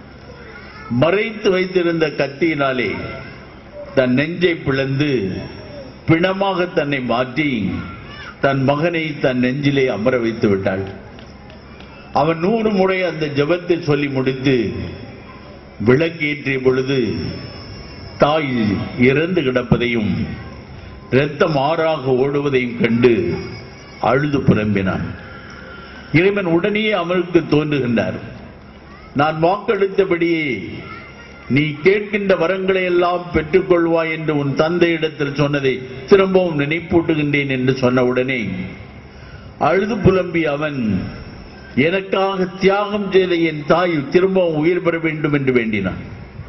மறைத்து வைத்திருந்த கத்தியினாலே தன் நெஞ்சை பிளந்து பிணமாக தன்னை மாற்றி தன் மகனை தன் நெஞ்சிலே அமர வைத்து விட்டாள். அவன் நூறு முறை அந்த ஜெபத்தை சொல்லி முடித்து விளக்கேற்றிய பொழுது தாய் இறந்து கிடப்பதையும் இரத்தம் ஆறாக ஓடுவதையும் கண்டு அழுது புலம்பினான். இறைவன் உடனே அவனுக்கு தோன்றுகின்றார். நான் வாக்களித்தபடியே நீ கேட்கின்ற வரங்களை எல்லாம் பெற்றுக்கொள்வாய் என்று உன் தந்தையிடத்தில் சொன்னதை திரும்பவும் நினைப்பூட்டுகின்றேன் என்று சொன்ன உடனே அழுது புலம்பி அவன், எனக்காக தியாகம் செய்த என் தாய் திரும்பவும் உயிர் பெற வேண்டும் என்று வேண்டினான்.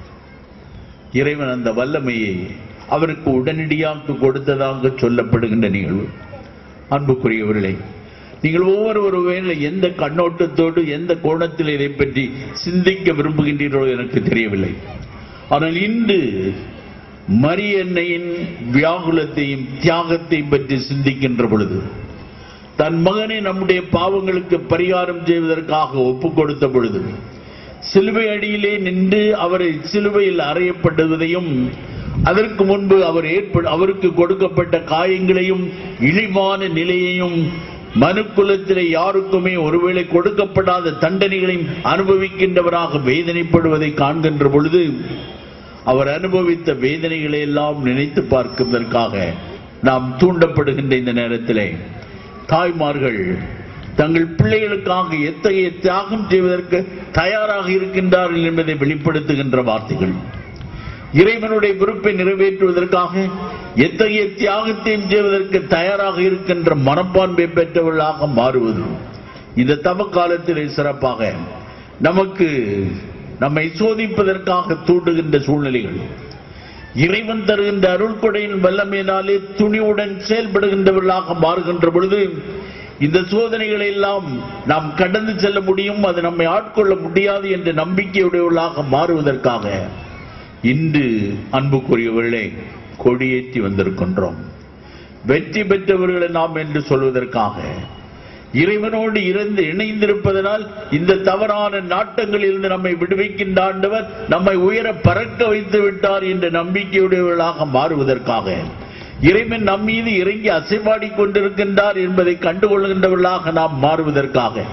இறைவன் அந்த வல்லமையை அவருக்கு உடனடியாக கொடுத்ததாக சொல்லப்படுகின்ற நிகழ்வு. அன்புக்குரியவர்களே, நீங்கள் ஒவ்வொருவரும் வேலை எந்த கண்ணோட்டத்தோடு எந்த கோணத்தில் இதை பற்றி சிந்திக்க விரும்புகின்றீர்களோ எனக்கு தெரியவில்லை. ஆனால் இன்று மரியன்னையின் வியாகுலத்தையும் தியாகத்தையும் பற்றி சிந்திக்கின்ற பொழுது, தன் மகனை நம்முடைய பாவங்களுக்கு பரிகாரம் செய்வதற்காக ஒப்புக் கொடுத்த பொழுது சிலுவை அடியிலே நின்று அவரை சிலுவையில் அறையப்பட்டதையும், அதற்கு முன்பு அவர் ஏற்ப அவருக்கு கொடுக்கப்பட்ட காயங்களையும் இழிவான நிலையையும், மனுக்குலத்திலே யாருக்குமே ஒருவேளை கொடுக்கப்படாத தண்டனைகளையும் அனுபவிக்கின்றவராக வேதனைப்படுவதை காண்கின்ற பொழுது அவர் அனுபவித்த வேதனைகளை எல்லாம் நினைத்து பார்ப்பதற்காக நாம் தூண்டப்படுகின்ற இந்த நேரத்திலே தாய்மார்கள் தங்கள் பிள்ளைகளுக்காக எத்தகைய தியாகம் செய்வதற்கு தயாராக இருக்கின்றார்கள் என்பதை வெளிப்படுத்துகின்ற வார்த்தைகள். இறைவனுடைய விருப்பை நிறைவேற்றுவதற்காக எத்தகைய தியாகத்தையும் செய்வதற்கு தயாராக இருக்கின்ற மனப்பான்மை பெற்றவர்களாக மாறுவது இந்த தவ காலத்திலே சிறப்பாக நமக்கு நம்மை சோதிப்பதற்காக தூண்டுகின்ற சூழ்நிலைகள். இறைவன் தருகின்ற அருள்கொடையின் வல்லமையினாலே துணிவுடன் செயல்படுகின்றவர்களாக மாறுகின்ற பொழுது இந்த சோதனைகளை எல்லாம் நாம் கடந்து செல்ல முடியும், அது நம்மை ஆட்கொள்ள முடியாது என்ற நம்பிக்கையுடையவர்களாக மாறுவதற்காக இன்று அன்புக்குரியவர்களே கொடியேற்றி வந்திருக்கின்றோம். வெற்றி பெற்றவர்களை நாம் என்று சொல்வதற்காக, இறைவனோடு இருந்து இணைந்திருப்பதனால் இந்த தவறான நாட்டங்களில் இருந்து நம்மை விடுவிக்கின்ற ஆண்டவர் நம்மை உயர பறக்க வைத்து விட்டார் என்ற நம்பிக்கையுடையவர்களாக மாறுவதற்காக, இறைவன் நம் மீது இறங்கி அசைவாடி கொண்டிருக்கின்றார் என்பதை கண்டுகொள்கின்றவர்களாக நாம் மாறுவதற்காக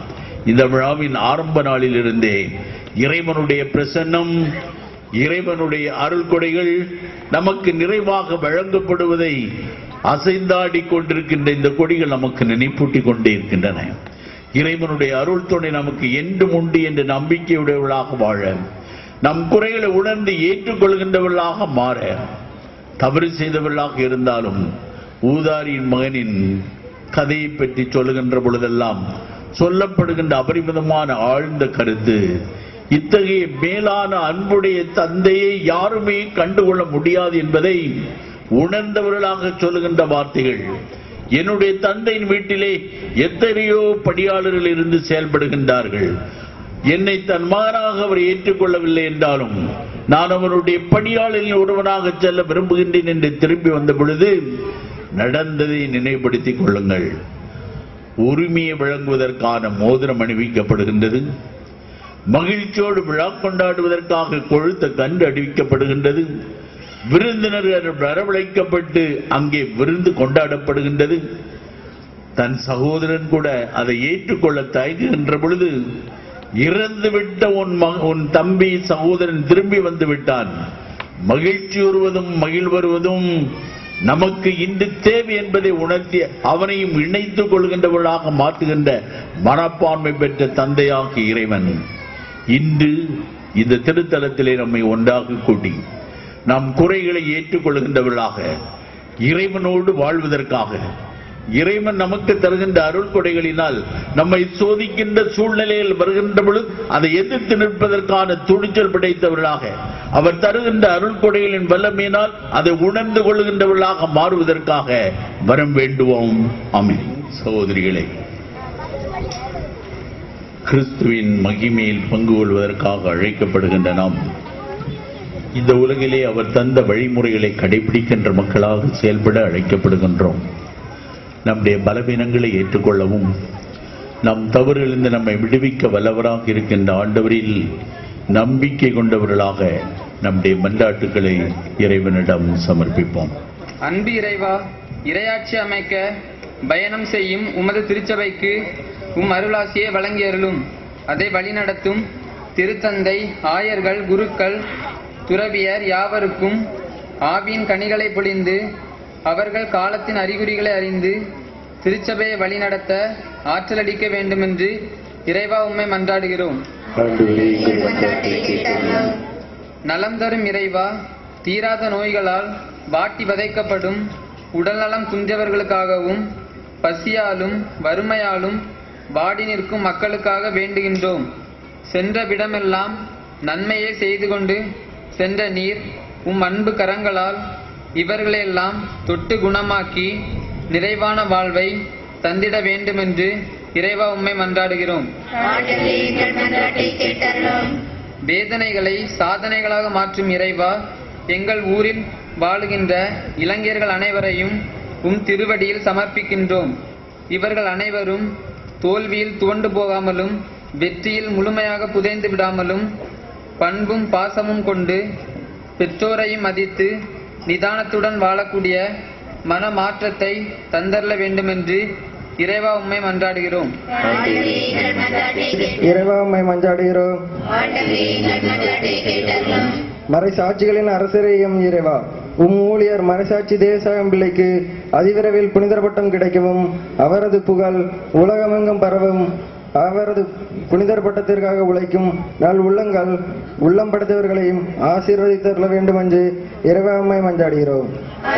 இந்த விழாவின் ஆரம்ப நாளிலிருந்தே இறைவனுடைய பிரசன்னம், இறைவனுடைய அருள் கொடைகள் நமக்கு நிறைவாக வழங்கப்படுவதை அசைந்தாடி கொண்டிருக்கின்ற இந்த கொடிகள் நமக்கு நினைப்பூட்டி கொண்டே இருக்கின்றன. இறைவனுடைய அருள் துணை நமக்கு என்றும் உண்டு என்ற நம்பிக்கையுடையவர்களாக வாழ, நம் குறைகளை உணர்ந்து ஏற்றுக்கொள்கின்றவர்களாக மாற, தவறு செய்தவர்களாக இருந்தாலும் ஊதாரியின் மகனின் கதையை பற்றி சொல்லுகின்ற பொழுதெல்லாம் சொல்லப்படுகின்ற அபரிமிதமான ஆழ்ந்த கருத்து, இத்தகைய மேலான அன்புடைய தந்தையை யாருமே கண்டுகொள்ள முடியாது என்பதை உணர்ந்தவர்களாக சொல்லுகின்ற வார்த்தைகள். என்னுடைய தந்தையின் வீட்டிலே எத்தனையோ பணியாளர்கள் இருந்து செயல்படுகின்றார்கள். என்னை தன் மகனாக அவர் ஏற்றுக்கொள்ளவில்லை என்றாலும் நான் அவருடைய பணியாளரில் ஒருவனாக செல்ல விரும்புகின்றேன் என்று திரும்பி வந்த பொழுது நடந்ததை நினைவுபடுத்திக் கொள்ளுங்கள். உரிமையை வழங்குவதற்கான மோதிரம் அணிவிக்கப்படுகின்றது. மகிழ்ச்சியோடு விழா கொண்டாடுவதற்காக கொழுத்த கன்று அணிவிக்கப்படுகின்றது. விருந்தினர்கள் வரவழைக்கப்பட்டு அங்கே விருந்து கொண்டாடப்படுகின்றது. தன் சகோதரன் கூட அதை ஏற்றுக்கொள்ள தயங்குகின்ற பொழுது, இறந்துவிட்ட உன் உன் தம்பி சகோதரன் திரும்பி வந்து விட்டான், மகிழ்ச்சி வருவதும் மகிழ் வருவதும் நமக்கு இன்று தேவை என்பதை உணர்த்தி அவனையும் இணைத்துக் கொள்கின்றவர்களாக மாற்றுகின்ற மனப்பான்மை பெற்ற தந்தையாக இறைவன் இன்று இந்த திருத்தலத்திலே நம்மை ஒன்றாக கூட்டி நம் குறைகளை ஏற்றுக்கொள்கின்றவர்களாக இறைவனோடு வாழ்வதற்காக, இறைவன் நமக்கு தருகின்ற அருள் கொடைகளினால் நம்மை சோதிக்கின்ற சூழ்நிலையில் வருகின்ற பொழுது அதை எதிர்த்து நிற்பதற்கான துணிச்சல் படைத்தவர்களாக, அவர் தருகின்ற அருள் கொடைகளின் வல்லமையினால் அதை உணர்ந்து கொள்கின்றவர்களாக மாறுவதற்காக வரம் வேண்டுவோம். ஆமென். சகோதரிகளே, கிறிஸ்துவின் மகிமையில் பங்கு கொள்வதற்காக அழைக்கப்படுகின்ற நாம் இந்த உலகிலே அவர் தந்த வழிமுறைகளை கடைபிடிக்கின்ற மக்களாக செயல்பட அழைக்கப்படுகின்றோம். நம்முடைய பலவீனங்களை ஏற்றுக்கொள்ளவும், நம் தவறிலிருந்து நம்மை விடுவிக்க வல்லவராக இருக்கின்ற ஆண்டவரில் நம்பிக்கை கொண்டவர்களாக நம்முடைய மன்றாட்டுக்களை இறைவனிடம் சமர்ப்பிப்போம். அன்பு இறைவா, இறையாட்சி அமைக்க பயணம் செய்யும் உமது திருச்சபைக்கு உம் அருளாசியை வழங்கி அருளும். அதை வழிநடத்தும் திருத்தந்தை, ஆயர்கள், குருக்கள், துறவியர் யாவருக்கும் ஆவியின் கனிகளை பொழிந்து அவர்கள் காலத்தின் அறிகுறிகளை அறிந்து திருச்சபையை வழிநடத்த ஆற்றலளிக்க வேண்டும் என்று இறைவா உம்மை மன்றாடுகிறோம். நலம் தரும் இறைவா, தீராத நோய்களால் வாட்டி வதைக்கப்படும் உடல்நலம் குன்றவர்களுக்காகவும் பசியாலும் வறுமையாலும் வாடி நிற்கும் மக்களுக்காக வேண்டுகின்றோம். சென்ற விடமெல்லாம் நன்மையை செய்து கொண்டு சென்ற நீர் உம் அன்பு கரங்களால் இவர்களையெல்லாம் தொட்டு குணமாக்கி நிறைவான வாழ்வை தந்திட வேண்டுமென்று இறைவா உம்மை மன்றாடுகிறோம். வேதனைகளை சாதனைகளாக மாற்றும் இறைவா, எங்கள் ஊரில் வாழுகின்ற இளைஞர்கள் அனைவரையும் உம் திருவடியில் சமர்ப்பிக்கின்றோம். இவர்கள் அனைவரும் தோல்வியில் துவண்டு போகாமலும் வெற்றியில் முழுமையாக புதைந்து விடாமலும் பண்பும் பாசமும் கொண்டு பெற்றோரையும் மதித்து நிதானத்துடன் வாழக்கூடிய மன மாற்றத்தை தந்தரல வேண்டுமென்று இறைவா உம்மை மன்றாடுகிறோம். இறைவா உம்மை மன்றாடுகிறோம். மறைசாட்சிகளின் அரசரையும் இறைவா, உம் ஊழியர் மறைசாட்சி தேசாயம் பிள்ளைக்கு அதிவிரைவில் புனிதர் பட்டம் கிடைக்கவும் அவரது புகழ் உலகமெங்கும் பரவும் அவரது புனிதர் பட்டத்திற்காக உழைக்கும் நல் உள்ளங்கள் உள்ளம் படைத்தவர்களையும் ஆசீர்வதித்தருள வேண்டும் என்று இறைவா உம்மை மன்றாடுகிறோம்.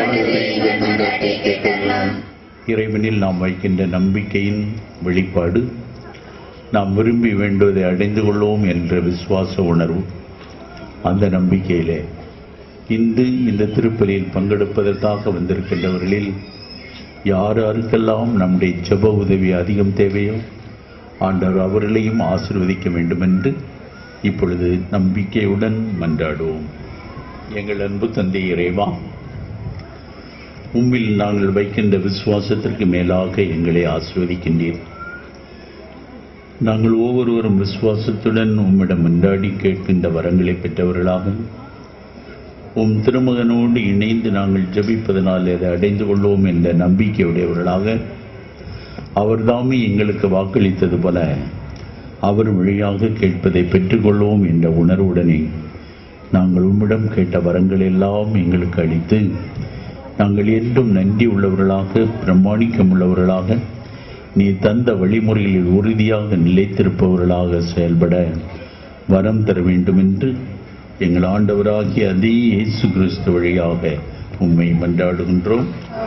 இறைவனில் நாம் வைக்கின்ற நம்பிக்கையின் வெளிப்பாடு நாம் விரும்பி வேண்டுவதை அடைந்து கொள்வோம் என்ற விசுவாச உணர்வு. அந்த நம்பிக்கையிலே இன்று இந்த திருப்பலியில் பங்கெடுப்பதற்காக வந்திருக்கின்றவர்களில் யார் யாருக்கெல்லாம் நம்முடைய ஜெப உதவி அதிகம் தேவையோ ஆண்டவர் அவர்களையும் ஆசீர்வதிக்க வேண்டும் என்று இப்பொழுது நம்பிக்கையுடன் மன்றாடுவோம். எங்கள் அன்பு தந்தை இறைவா, உம்மில் நாங்கள் வைக்கின்ற விசுவாசத்திற்கு மேலாக எங்களை ஆசீர்வதிக்கின்றீர். நாங்கள் ஒவ்வொருவரும் விசுவாசத்துடன் உம்மிடம் மன்றாடி கேட்கின்ற வரங்களை பெற்றவர்களாகவும் உம் திருமகனோடு இணைந்து நாங்கள் ஜெபிப்பதனால் அதை அடைந்து கொள்வோம் என்ற நம்பிக்கையுடையவர்களாக அவர் தாமே எங்களுக்கு வாக்களித்தது போல அவர் வழியாக கேட்பதை பெற்றுக்கொள்வோம் என்ற உணர்வுடனே நாங்கள் உம்மிடம் கேட்ட வரங்கள் எல்லாம் எங்களுக்கு அளித்து நாங்கள் என்றும் நன்றி உள்ளவர்களாக பிரமாணிக்கம் உள்ளவர்களாக நீ தந்த வழிமுறைகளில் உறுதியாக நிலைத்திருப்பவர்களாக செயல்பட வரம் தர வேண்டும் என்று எங்கள் ஆண்டவராகிய அதே இயேசு கிறிஸ்து வழியாக உம்மை மன்றாடுகின்றோம்.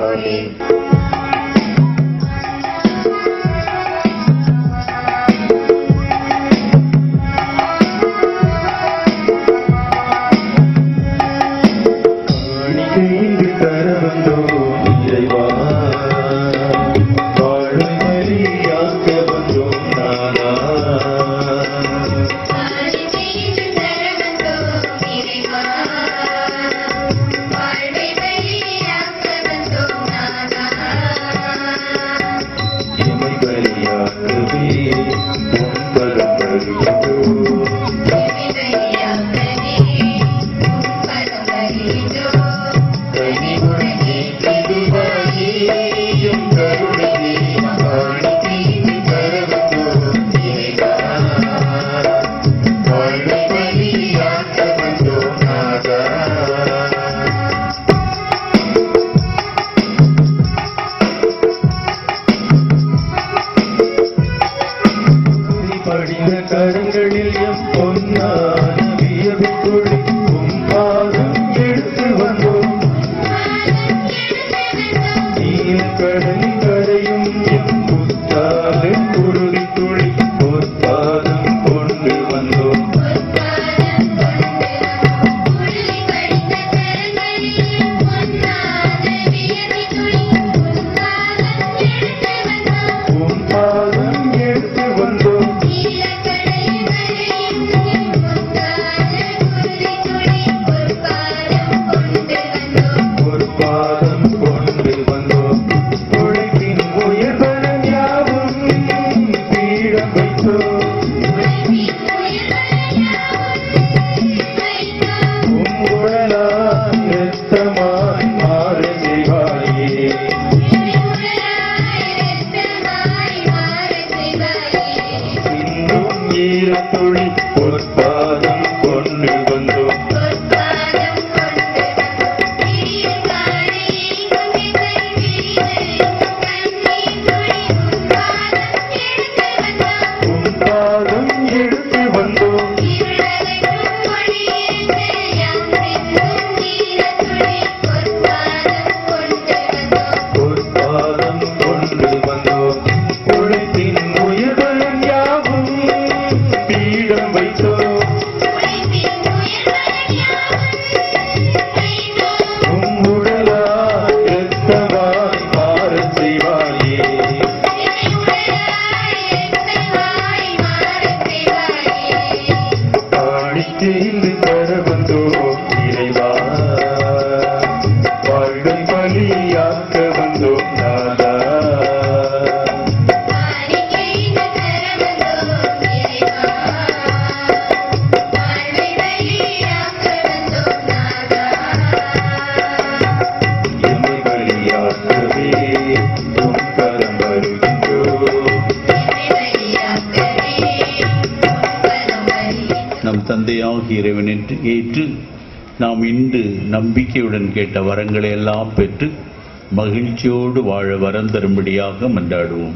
இறைவனின்று ஏற்று நாம் இன்று நம்பிக்கையுடன் கேட்ட வரங்களை எல்லாம் பெற்று மகிழ்ச்சியோடு வாழ வரம் தரும்படியாக மன்றாடுவோம்.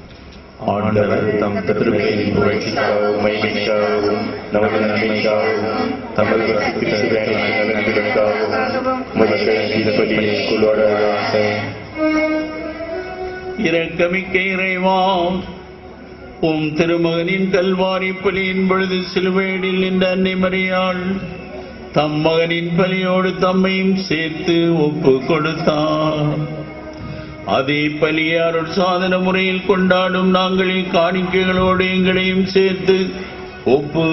ஆண்டவர் தம் திருப்பெயரின் புகழ்ச்சிக்காகவும் மகிமைக்காகவும் நமது நன்மைக்காகவும் தமது நலன்களுக்காகவும் முதற்கொள்வதாக இரக்கமிக்க இறைவா, உம் திருமகனின் கல்வாரி பலியின் பொழுது சிலுவையில் நின்ற அன்னை மரியாள் தம் மகனின் பலியோடு தம்மையும் சேர்த்து ஒப்பு கொடுத்தார். அதே பலியை அருள் சாதன முறையில் கொண்டாடும் நாங்கள் காணிக்கைகளோடு எங்களையும் சேர்த்து ஒப்பு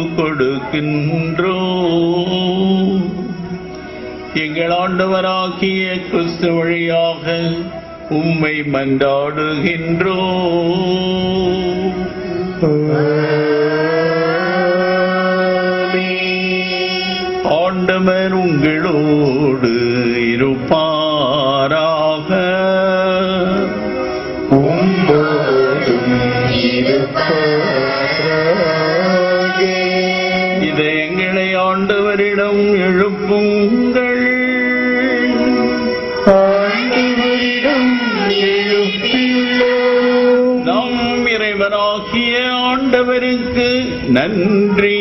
கொடுக்கின்றோம். எங்கள் ஆண்டவராகிய கிறிஸ்து வழியாக உம்மை மன்றாடுகின்றோம். ஆண்டவர் உங்களோடு இருப்பாராக. உம்போதும் இருப்பாராக. ஆண்டவருக்கு நன்றி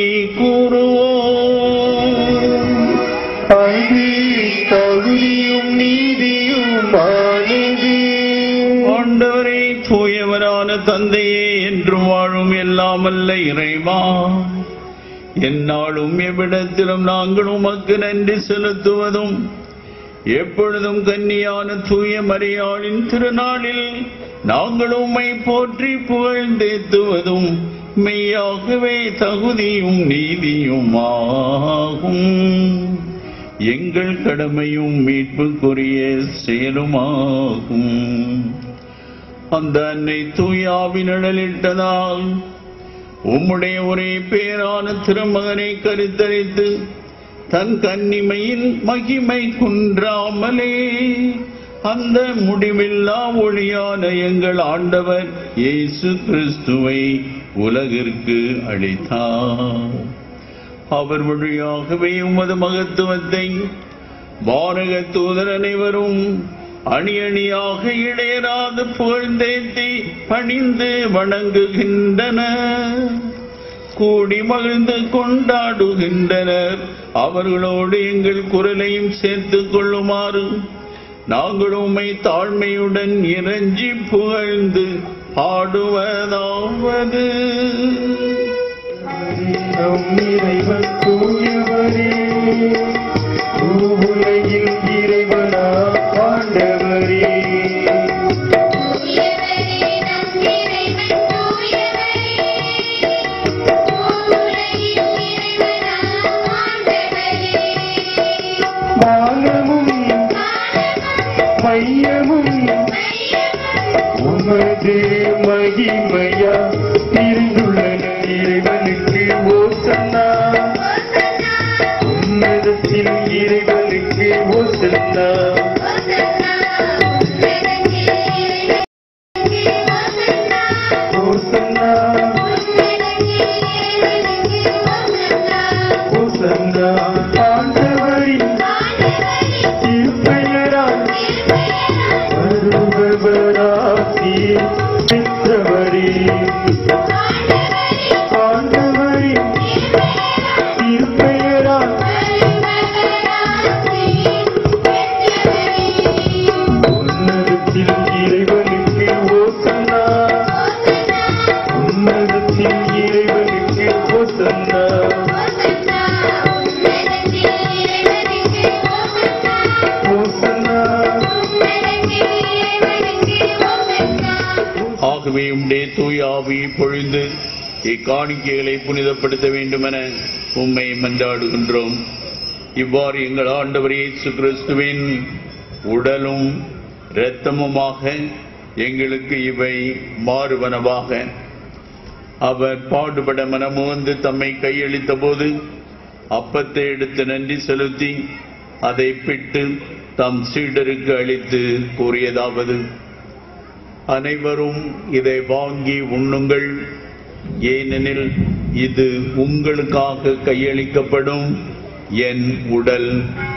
கூறுவோம். அது தகுதியும் நீதியும் ஆனது. ஆண்டவரே, தூயவரான தந்தையே, என்றும் வாழும் எல்லாமல்ல இறைவா, எந்நாளும் எவ்விடத்திலும் நாங்கள் உமக்கு நன்றி செலுத்துவதும் எப்பொழுதும் கன்னியான தூய மரியாளின் திருநாளில் நாங்கள் உம்மை போற்றி புகழ்ந்தேத்துவதும் மெய்யாகவே தகுதியும் நீதியும் ஆகும். எங்கள் கடமையும் மீட்புக்குரிய செயலுமாகும். அந்த அன்னை தூயாவி நிழலிட்டதால் உம்முடைய ஒரே பேரான திருமகனை கருத்தரித்து தன் கன்னிமையின் மகிமை குன்றாமலே அந்த முடிவில்லா ஒளியான எங்கள் ஆண்டவர் இயேசு கிறிஸ்துவை உலகிற்கு அளித்தார். அவர் வழியாகவே உமது மகத்துவத்தை வானக தூதர் அனைவரும் அணி அணியாக இடையராது புகழ்ந்தேத்தி பணிந்து வணங்குகின்றனர், கூடி மகிழ்ந்து கொண்டாடுகின்றனர். அவர்களோடு எங்கள் குரலையும் சேர்த்துக் கொள்ளுமாறு நாங்கள் உம்மை தாழ்மையுடன் இறைஞ்சி புகழ்ந்து பாடுவதாவது. இறைவன் தூயவரே, உலகில் இறைவனா ஆண்டவரே, மானமும் மையமும் உமது மகிமையா இருந்துள்ளன. இறைவனுக்கு ஓசன்னா, உன்னதத்தில் இறைவனுக்கு ஓசன்னா. ஓசன்னா ஓசன்னா. ஆண்டவரின் திருப்பெயரால் வருபவராசி பெற்றவரே, ஆண்டவரின் திருப்பெயரால் உன்னதத்தில் இறைவனுக்கு ஓசன்னா, உன்னதத்தில் இறைவனுக்கு ஓசன்னா. ஆகவே உம்முடைய தூய ஆவியை பொழிந்து இக்காணிக்கைகளை புனிதப்படுத்த வேண்டுமென உம்மை மன்றாடுகின்றோம். இவ்வாறு எங்கள் ஆண்டவர் இயேசு கிறிஸ்துவின் உடலும் இரத்தமுமாக எங்களுக்கு இவை மாறுவனவாக. அவர் பாடுபட மனமுவந்து தம்மை கையளித்த போது அப்பத்தை எடுத்து நன்றி செலுத்தி அதை பிட்டு தம் சீடருக்கு அளித்து கூறியதாவது: அனைவரும் இதை வாங்கி உண்ணுங்கள், ஏனெனில் இது உங்களுக்காக கையளிக்கப்படும் என் உடல்.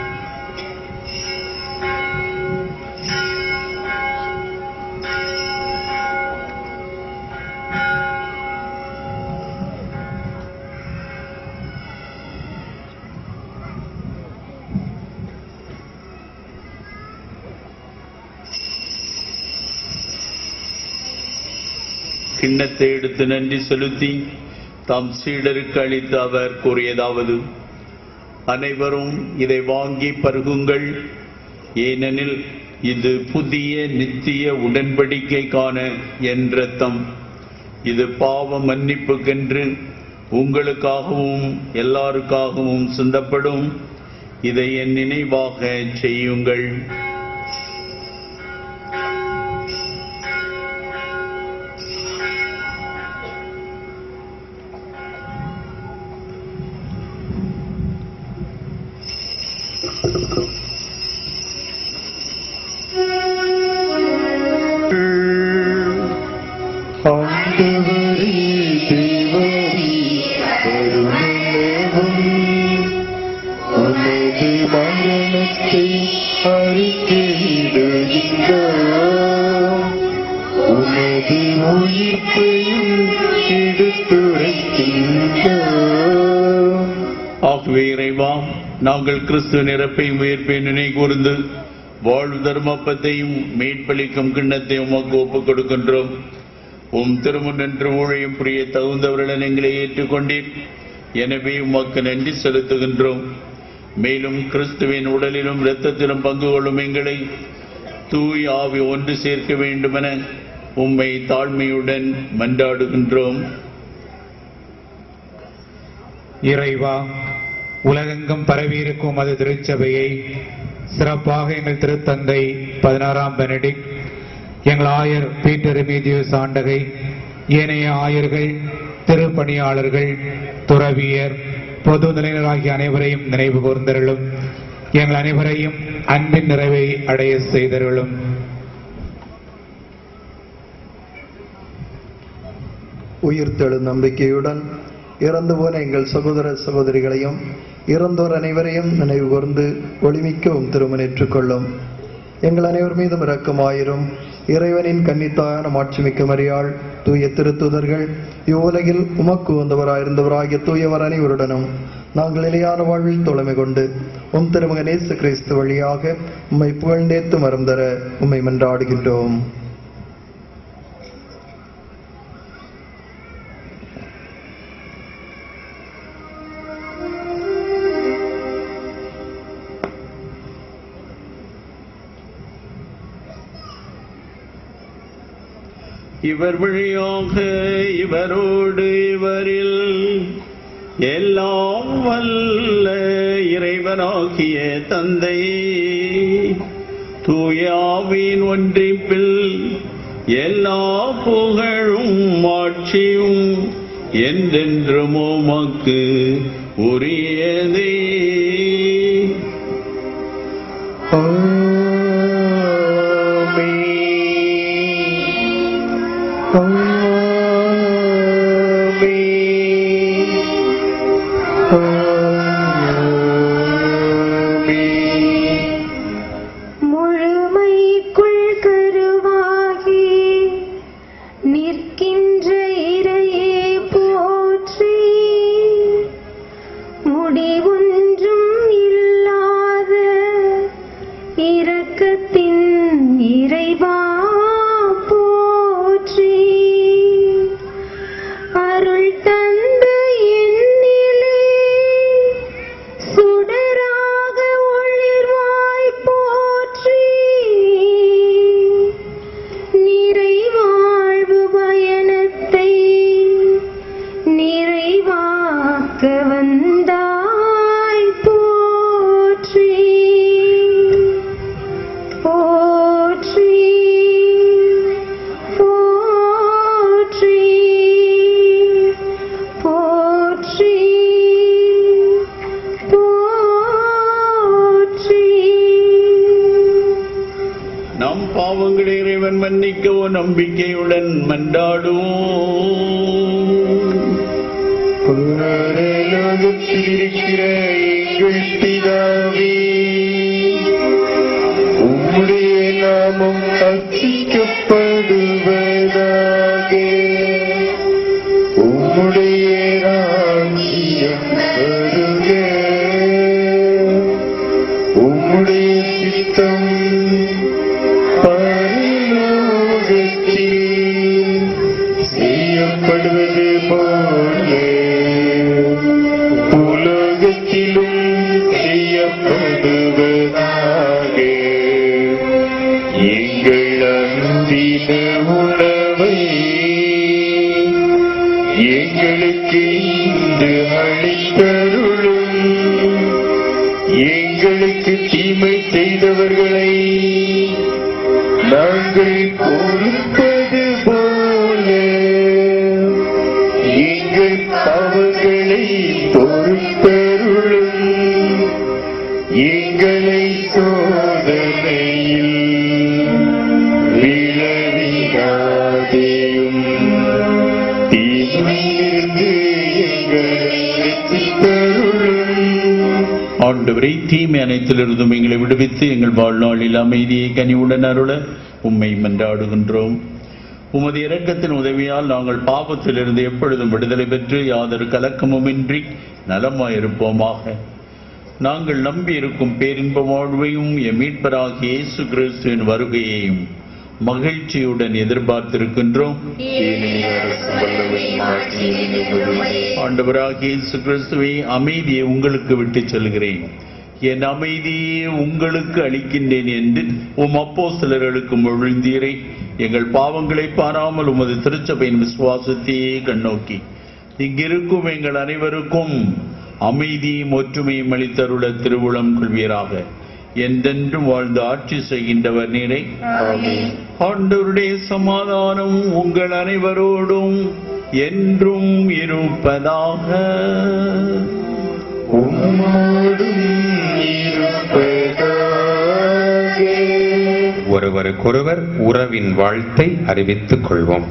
கிண்ணத்தை எடுத்து நன்றி செலுத்தி தாம் சீடருக்கு அளித்து அவர் கூறியதாவது: அனைவரும் இதை வாங்கி பருகுங்கள், ஏனெனில் இது புதிய நித்திய உடன்படிக்கைக்கான என் இரத்தம். இது பாவ மன்னிப்புக்கென்று உங்களுக்காகவும் எல்லாருக்காகவும் சிந்தப்படும். இதை என் நினைவாக செய்யுங்கள். ஆண்டவரே தேவரே வருணவும் உமது மரணத்தை அறிக்கையிடுகின்றோம், உமது உயிர்ப்பையும் எடுத்து நாங்கள் கிறிஸ்துவின் இறப்பையும் உயிர்ப்பையும் நினை கூர்ந்து வாழ்வு தர்மப்பத்தையும் மீட்பளிக்கும் கிண்ணத்தையும் உமக்கு ஒப்புக் கொடுக்கின்றோம். உம் திருமுன் நின்று ஊழியம் புரிய தகுந்தவர்களை எங்களை ஏற்றுக்கொண்டீர். எனவே உமக்கு நன்றி செலுத்துகின்றோம். மேலும் கிறிஸ்துவின் உடலிலும் இரத்தத்திலும் பங்கு கொள்ளும் எங்களை தூய் ஆவி ஒன்று சேர்க்க வேண்டுமென உம்மை தாழ்மையுடன் மன்றாடுகின்றோம். இறைவா, உலகெங்கும் பரவியிருக்கும் அது திருச்சபையை சிறப்பாக எங்கள் திருத்தந்தை பதினாறாம் பெனடிக்ட், எங்கள் ஆயர் பீட்டர் எமீதியுஸ் ஆண்டகை, ஏனைய ஆயர்கள், திருப்பணியாளர்கள், துறவியர், பொது நிலையினர் ஆகிய அனைவரையும் நினைவு கூர்ந்தருளும். எங்கள் அனைவரையும் அன்பின் நிறைவை அடைய செய்தருளும். உயிர்த்தெழும் நம்பிக்கையுடன் இறந்து போன எங்கள் சகோதர சகோதரிகளையும் இறந்தோர் அனைவரையும் நினைவு கூர்ந்து ஒளிமிக்கவும் திருமணேற்றுக் கொள்ளும். எங்கள் அனைவர் மீதும் இரக்கமாயிரும். இறைவனின் கன்னித்தாயான மாட்சிமிக்க மரியாள், தூய திருத்துதர்கள், இவ்வுலகில் உமக்கு வந்தவராயிருந்தவராகிய தூயவர் அனைவருடனும் நாங்கள் நிலையான வாழ்வில் தோழமை கொண்டு உம் திருமகன் இயேசு கிறிஸ்து வழியாக உம்மை புகழ்ந்தேத்து மரம் தர உம்மை மன்றாடுகின்றோம். இவர் வழியாக இவரோடு இவரில் எல்லாம் வல்ல இறைவனாகிய தந்தை தூய ஆவியின் ஒன்றிப்பில் எல்லா புகழும் ஆட்சியும் என்றென்றும் உமக்கு உரியதே. முழுமைக்குள் கருவாகி நிற்கின்ற இறையே போற்றி. முடிவொன்றும் இல்லாத இரக்கத்தின் இறைவா போற்றி. அருள் தந்த எண்ணிலே சுடராக ஒளிர்வாய் போற்றி. நிறைவாழ்வு பயணத்தை நிறைவாக்க வந்தாய் போற்றி. போற்றி போற்றி போற்றி போற்றி. நம் பாவங்களை இறைவன் மன்னிக்கவோ நம்பிக்கையுடன் மன்றாடுவோம். இருக்கிற எங்கள் பிதாவே, உம்முடைய நாமம் அர்ச்சிக்கப்படுவதாக. உம்முடைய ராஜ்யம் வருக. உம்முடைய சித்தம் பரலோகத்தில் செய்யப்படுவது போல உலகத்திலும் செய்யப்படுவதாக. எங்கள் அன்பின உணவை எங்களுக்கு இன்று அளித்தருளும். எங்களுக்கு தீமை செய்தவர்களை நாங்கள் பொறுப்பது போல எங்கள் பாவங்களை பொறுத்தருளும். எங்களை சோதனையில் விளைவிடாதேயும் தீமையிலிருந்து எங்களை ரட்சித்தருளும். ஆண்டவரை தீமை அனைத்திலிருந்தும் எங்களை விடுவித்து எங்கள் வாழ்நாளில் அமைதியை கனிவுடன் அருள உம்மை மன்றாடுகின்றோம். உமது இரக்கத்தின் உதவியால் நாங்கள் பாவத்திலிருந்து எப்பொழுதும் விடுதலை பெற்று யாதொரு கலக்கமுமின்றி நலமாயிருப்போமாக. நாங்கள் நம்பி இருக்கும் பேரின்ப வாழ்வையும் எம் மீட்பராகிய இயேசு கிறிஸ்துவின் வருகையையும் மகிழ்ச்சியுடன் எதிர்பார்த்திருக்கின்றோம். ஆண்டவராகிய இயேசு கிறிஸ்துவை அமைதியை உங்களுக்கு விட்டுச் செல்கிறேன், என் அமைதியை உங்களுக்கு அளிக்கின்றேன் என்று உம் அப்போஸ்தலர்களுக்கு மொழிந்தீரை. எங்கள் பாவங்களை பாராமல் உமது திருச்சபையின் விசுவாசத்தையே கண்ணோக்கி இங்கிருக்கும் எங்கள் அனைவருக்கும் அமைதியும் ஒற்றுமையும் அளித்தருள திருவுளம் கொள்வீராக. என்றென்றும் வாழ்ந்து ஆட்சி செய்கின்றவர் நீரை. ஆண்டவருடைய சமாதானம் உங்கள் அனைவரோடும் என்றும் இருப்பதாக. ஒருவருக்கொருவர் உறவின் வாழ்த்தை அறிவித்துக் கொள்வோம்.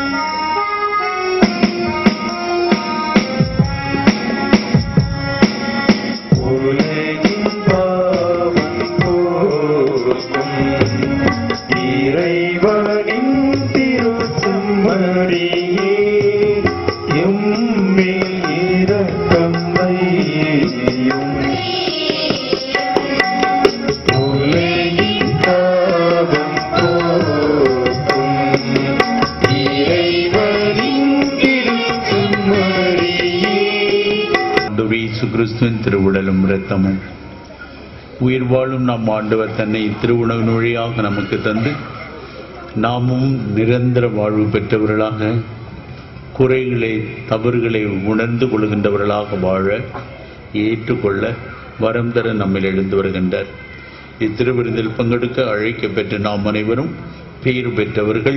கிறிஸ்துவின் திருவுடலும் இரத்தமும் உயிர் வாழும் நம் ஆண்டவர் தன்னை திருவுணவின் வழியாக நமக்கு தந்து நாமும் நிரந்தர வாழ்வு பெற்றவர்களாக குறைகளை தவறுகளை உணர்ந்து கொள்கின்றவர்களாக வாழ ஏற்றுக்கொள்ள வரம் தர நம்மில் எழுந்து வருகின்றார். இத்திருவிருந்தில் பங்கெடுக்க அழைக்கப்பெற்ற நாம் அனைவரும் பேறு பெற்றவர்கள்.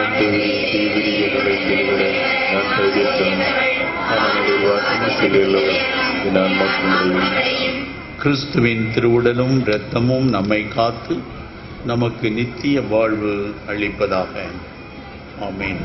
கிறிஸ்துவின் திருவுடலும் இரத்தமும் நம்மை காத்து நமக்கு நித்திய வாழ்வு அளிப்பதாக. ஆமென்.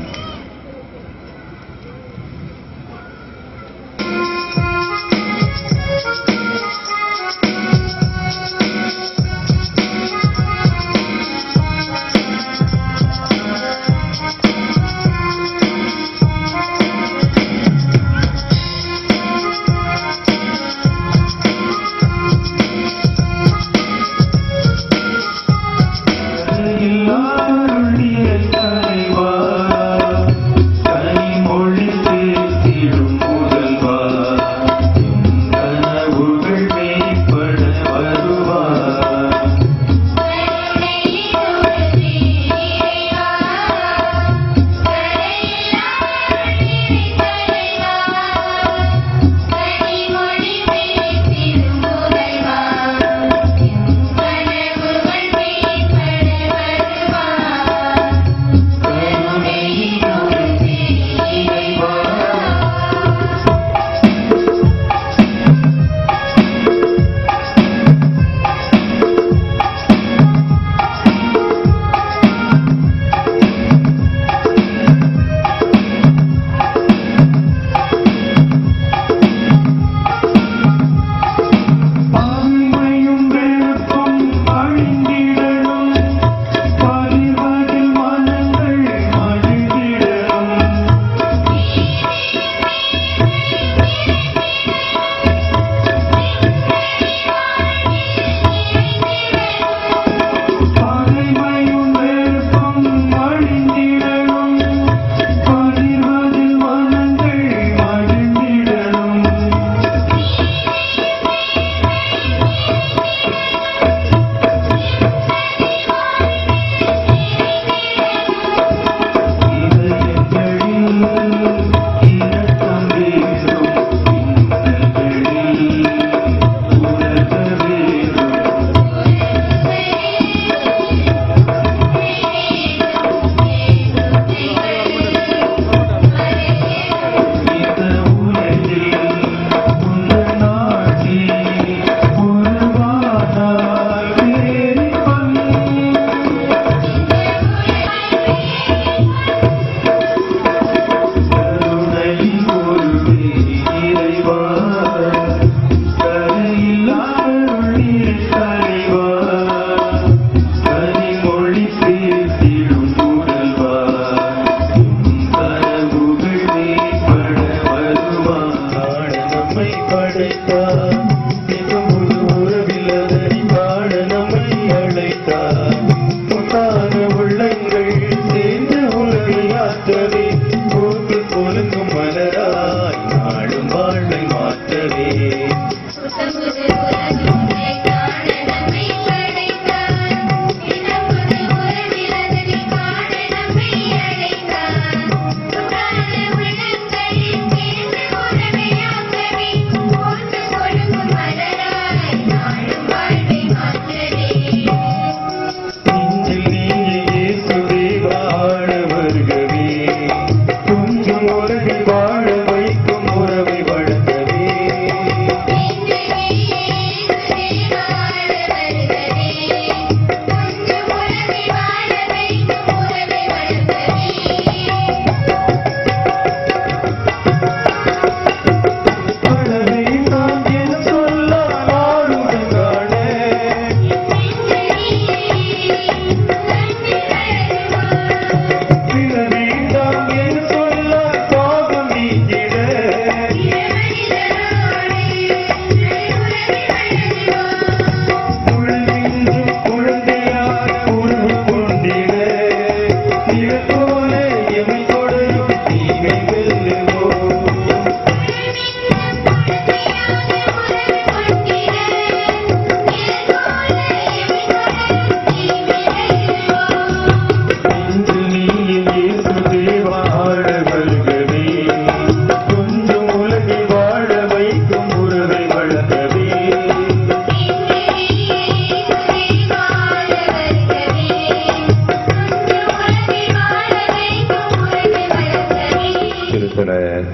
எல்லாருடைய தலைவா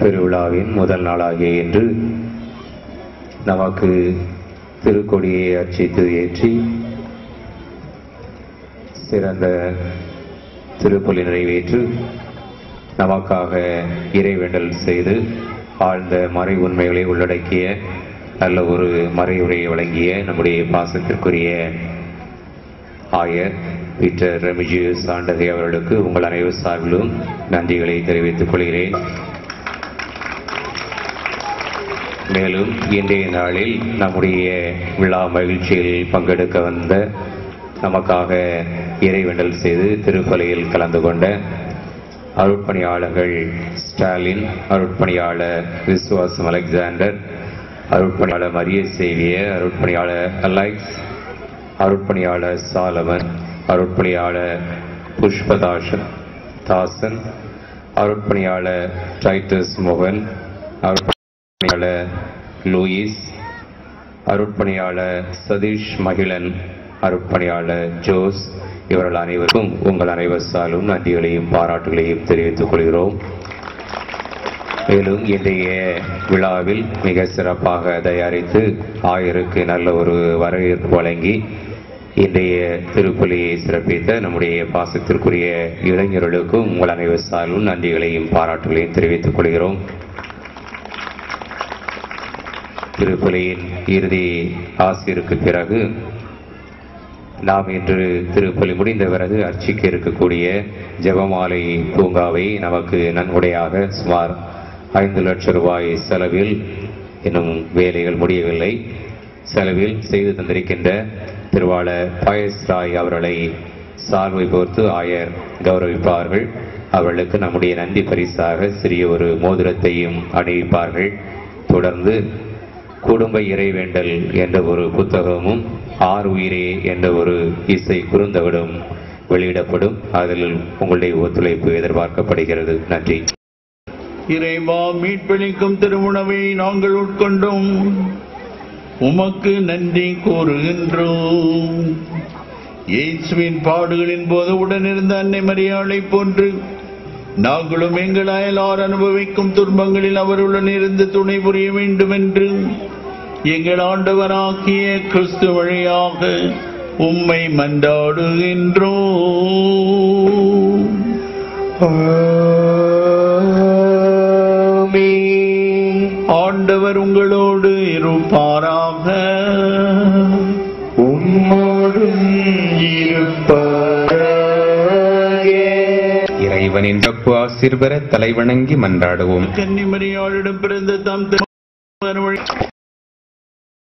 பெருவிழாவின் முதல் நாளாகிய இன்று நமக்கு திருக்கொடியை அர்ச்சித்து ஏற்றி சிறந்த திருப்பலி நிறைவேற்று நமக்காக இறைவேண்டல் செய்து ஆழ்ந்த மறை உண்மைகளை உள்ளடக்கிய நல்ல ஒரு மறையுரையை வழங்கிய நம்முடைய பாசத்திற்குரிய ஆயர் பீட்டர் ரெமிஜியஸ் ஆண்டகை அவர்களுக்கு உங்கள் அனைவர் சார்பிலும் நன்றிகளை தெரிவித்துக் கொள்கிறேன். மேலும் இன்றைய நாளில் நம்முடைய விழா மகிழ்ச்சியில் பங்கெடுக்க வந்த நமக்காக இறைவேண்டல் செய்து திருப்பலியில் கலந்து கொண்ட அருட்பணியாளர்கள் ஸ்டாலின், அருட்பணியாளர் விசுவாசம் அலெக்சாண்டர், அருட்பணியாளர் மரிய சேவியர், அருட்பணியாளர் அலெக்ஸ், அருட்பணியாளர் சாலமன், அருட்பணியாளர் புஷ்பதாசன் தாசன், அருட்பணியாளர் டைட்டஸ் மோகன், அருட்பணியாளர் லூயிஸ், அருட்பணியாளர் சதீஷ் மகிழன், அருட்பணியாளர் ஜோஸ், இவர்கள் அனைவருக்கும் உங்கள் அனைவர் சாலும் நன்றிகளையும் பாராட்டுகளையும் தெரிவித்துக் கொள்கிறோம். மேலும் இன்றைய விழாவில் மிக சிறப்பாக தயாரித்து ஆயருக்கு நல்ல ஒரு வரவேற்பு வழங்கி இன்றைய திருப்பலியை சிறப்பித்த நம்முடைய பாசத்திற்குரிய இளைஞர்களுக்கும் உங்கள் அனைவர் சாலும் நன்றிகளையும் பாராட்டுகளையும் தெரிவித்துக் கொள்கிறோம். திருப்பலியின் இறுதி ஆசிரியருக்கு பிறகு நாம் இன்று திருப்பலி முடிந்த பிறகு அர்ச்சிக்க இருக்கக்கூடிய ஜெபமாலை பூங்காவை நமக்கு நன்கொடையாக சுமார் ஐந்து லட்சம் ரூபாய் செலவில் இன்னும் வேலைகள் முடியவில்லை செலவில் செய்து தந்திருக்கின்ற திருவாளர் பயஸ் ராய் அவர்களை சால்வை போர்த்து ஆயர் கௌரவிப்பார்கள். அவர்களுக்கு நம்முடைய நன்றி பரிசாக சிறிய ஒரு மோதிரத்தையும் அணிவிப்பார்கள். தொடர்ந்து குடும்ப இறைவேண்டல் என்ற ஒரு புத்தகமும் ஆறு உயிரே என்ற ஒரு இசை குறுந்தகடும் வெளியிடப்படும். அதில் உங்களுடைய ஒத்துழைப்பு எதிர்பார்க்கப்படுகிறது. நன்றி. இறைவா, மீட்பளிக்கும் திருவுணவை நாங்கள் உட்கொண்டோம், உமக்கு நன்றி கூறுகின்றோம். இயேசுவின் பாடுகளின் போது உடனிருந்த அன்னை மரியாளை போன்று நாங்களும் எங்கள் அயலார் அனுபவிக்கும் துன்பங்களில் அவருடன் இருந்து துணை புரிய வேண்டும் என்று எங்கள் ஆண்டவராகிய கிறிஸ்து வழியாக உம்மை மன்றாடுகின்றோம். ஆண்டவர் உங்களோடு இருப்பாராக. உம்மோடும் இருப்பாராக. இறைவனின் தப்பு ஆசீர்வர தலைவணங்கி மன்றாடுவோம். கன்னிமரியாளிடம் பிறந்த தாம்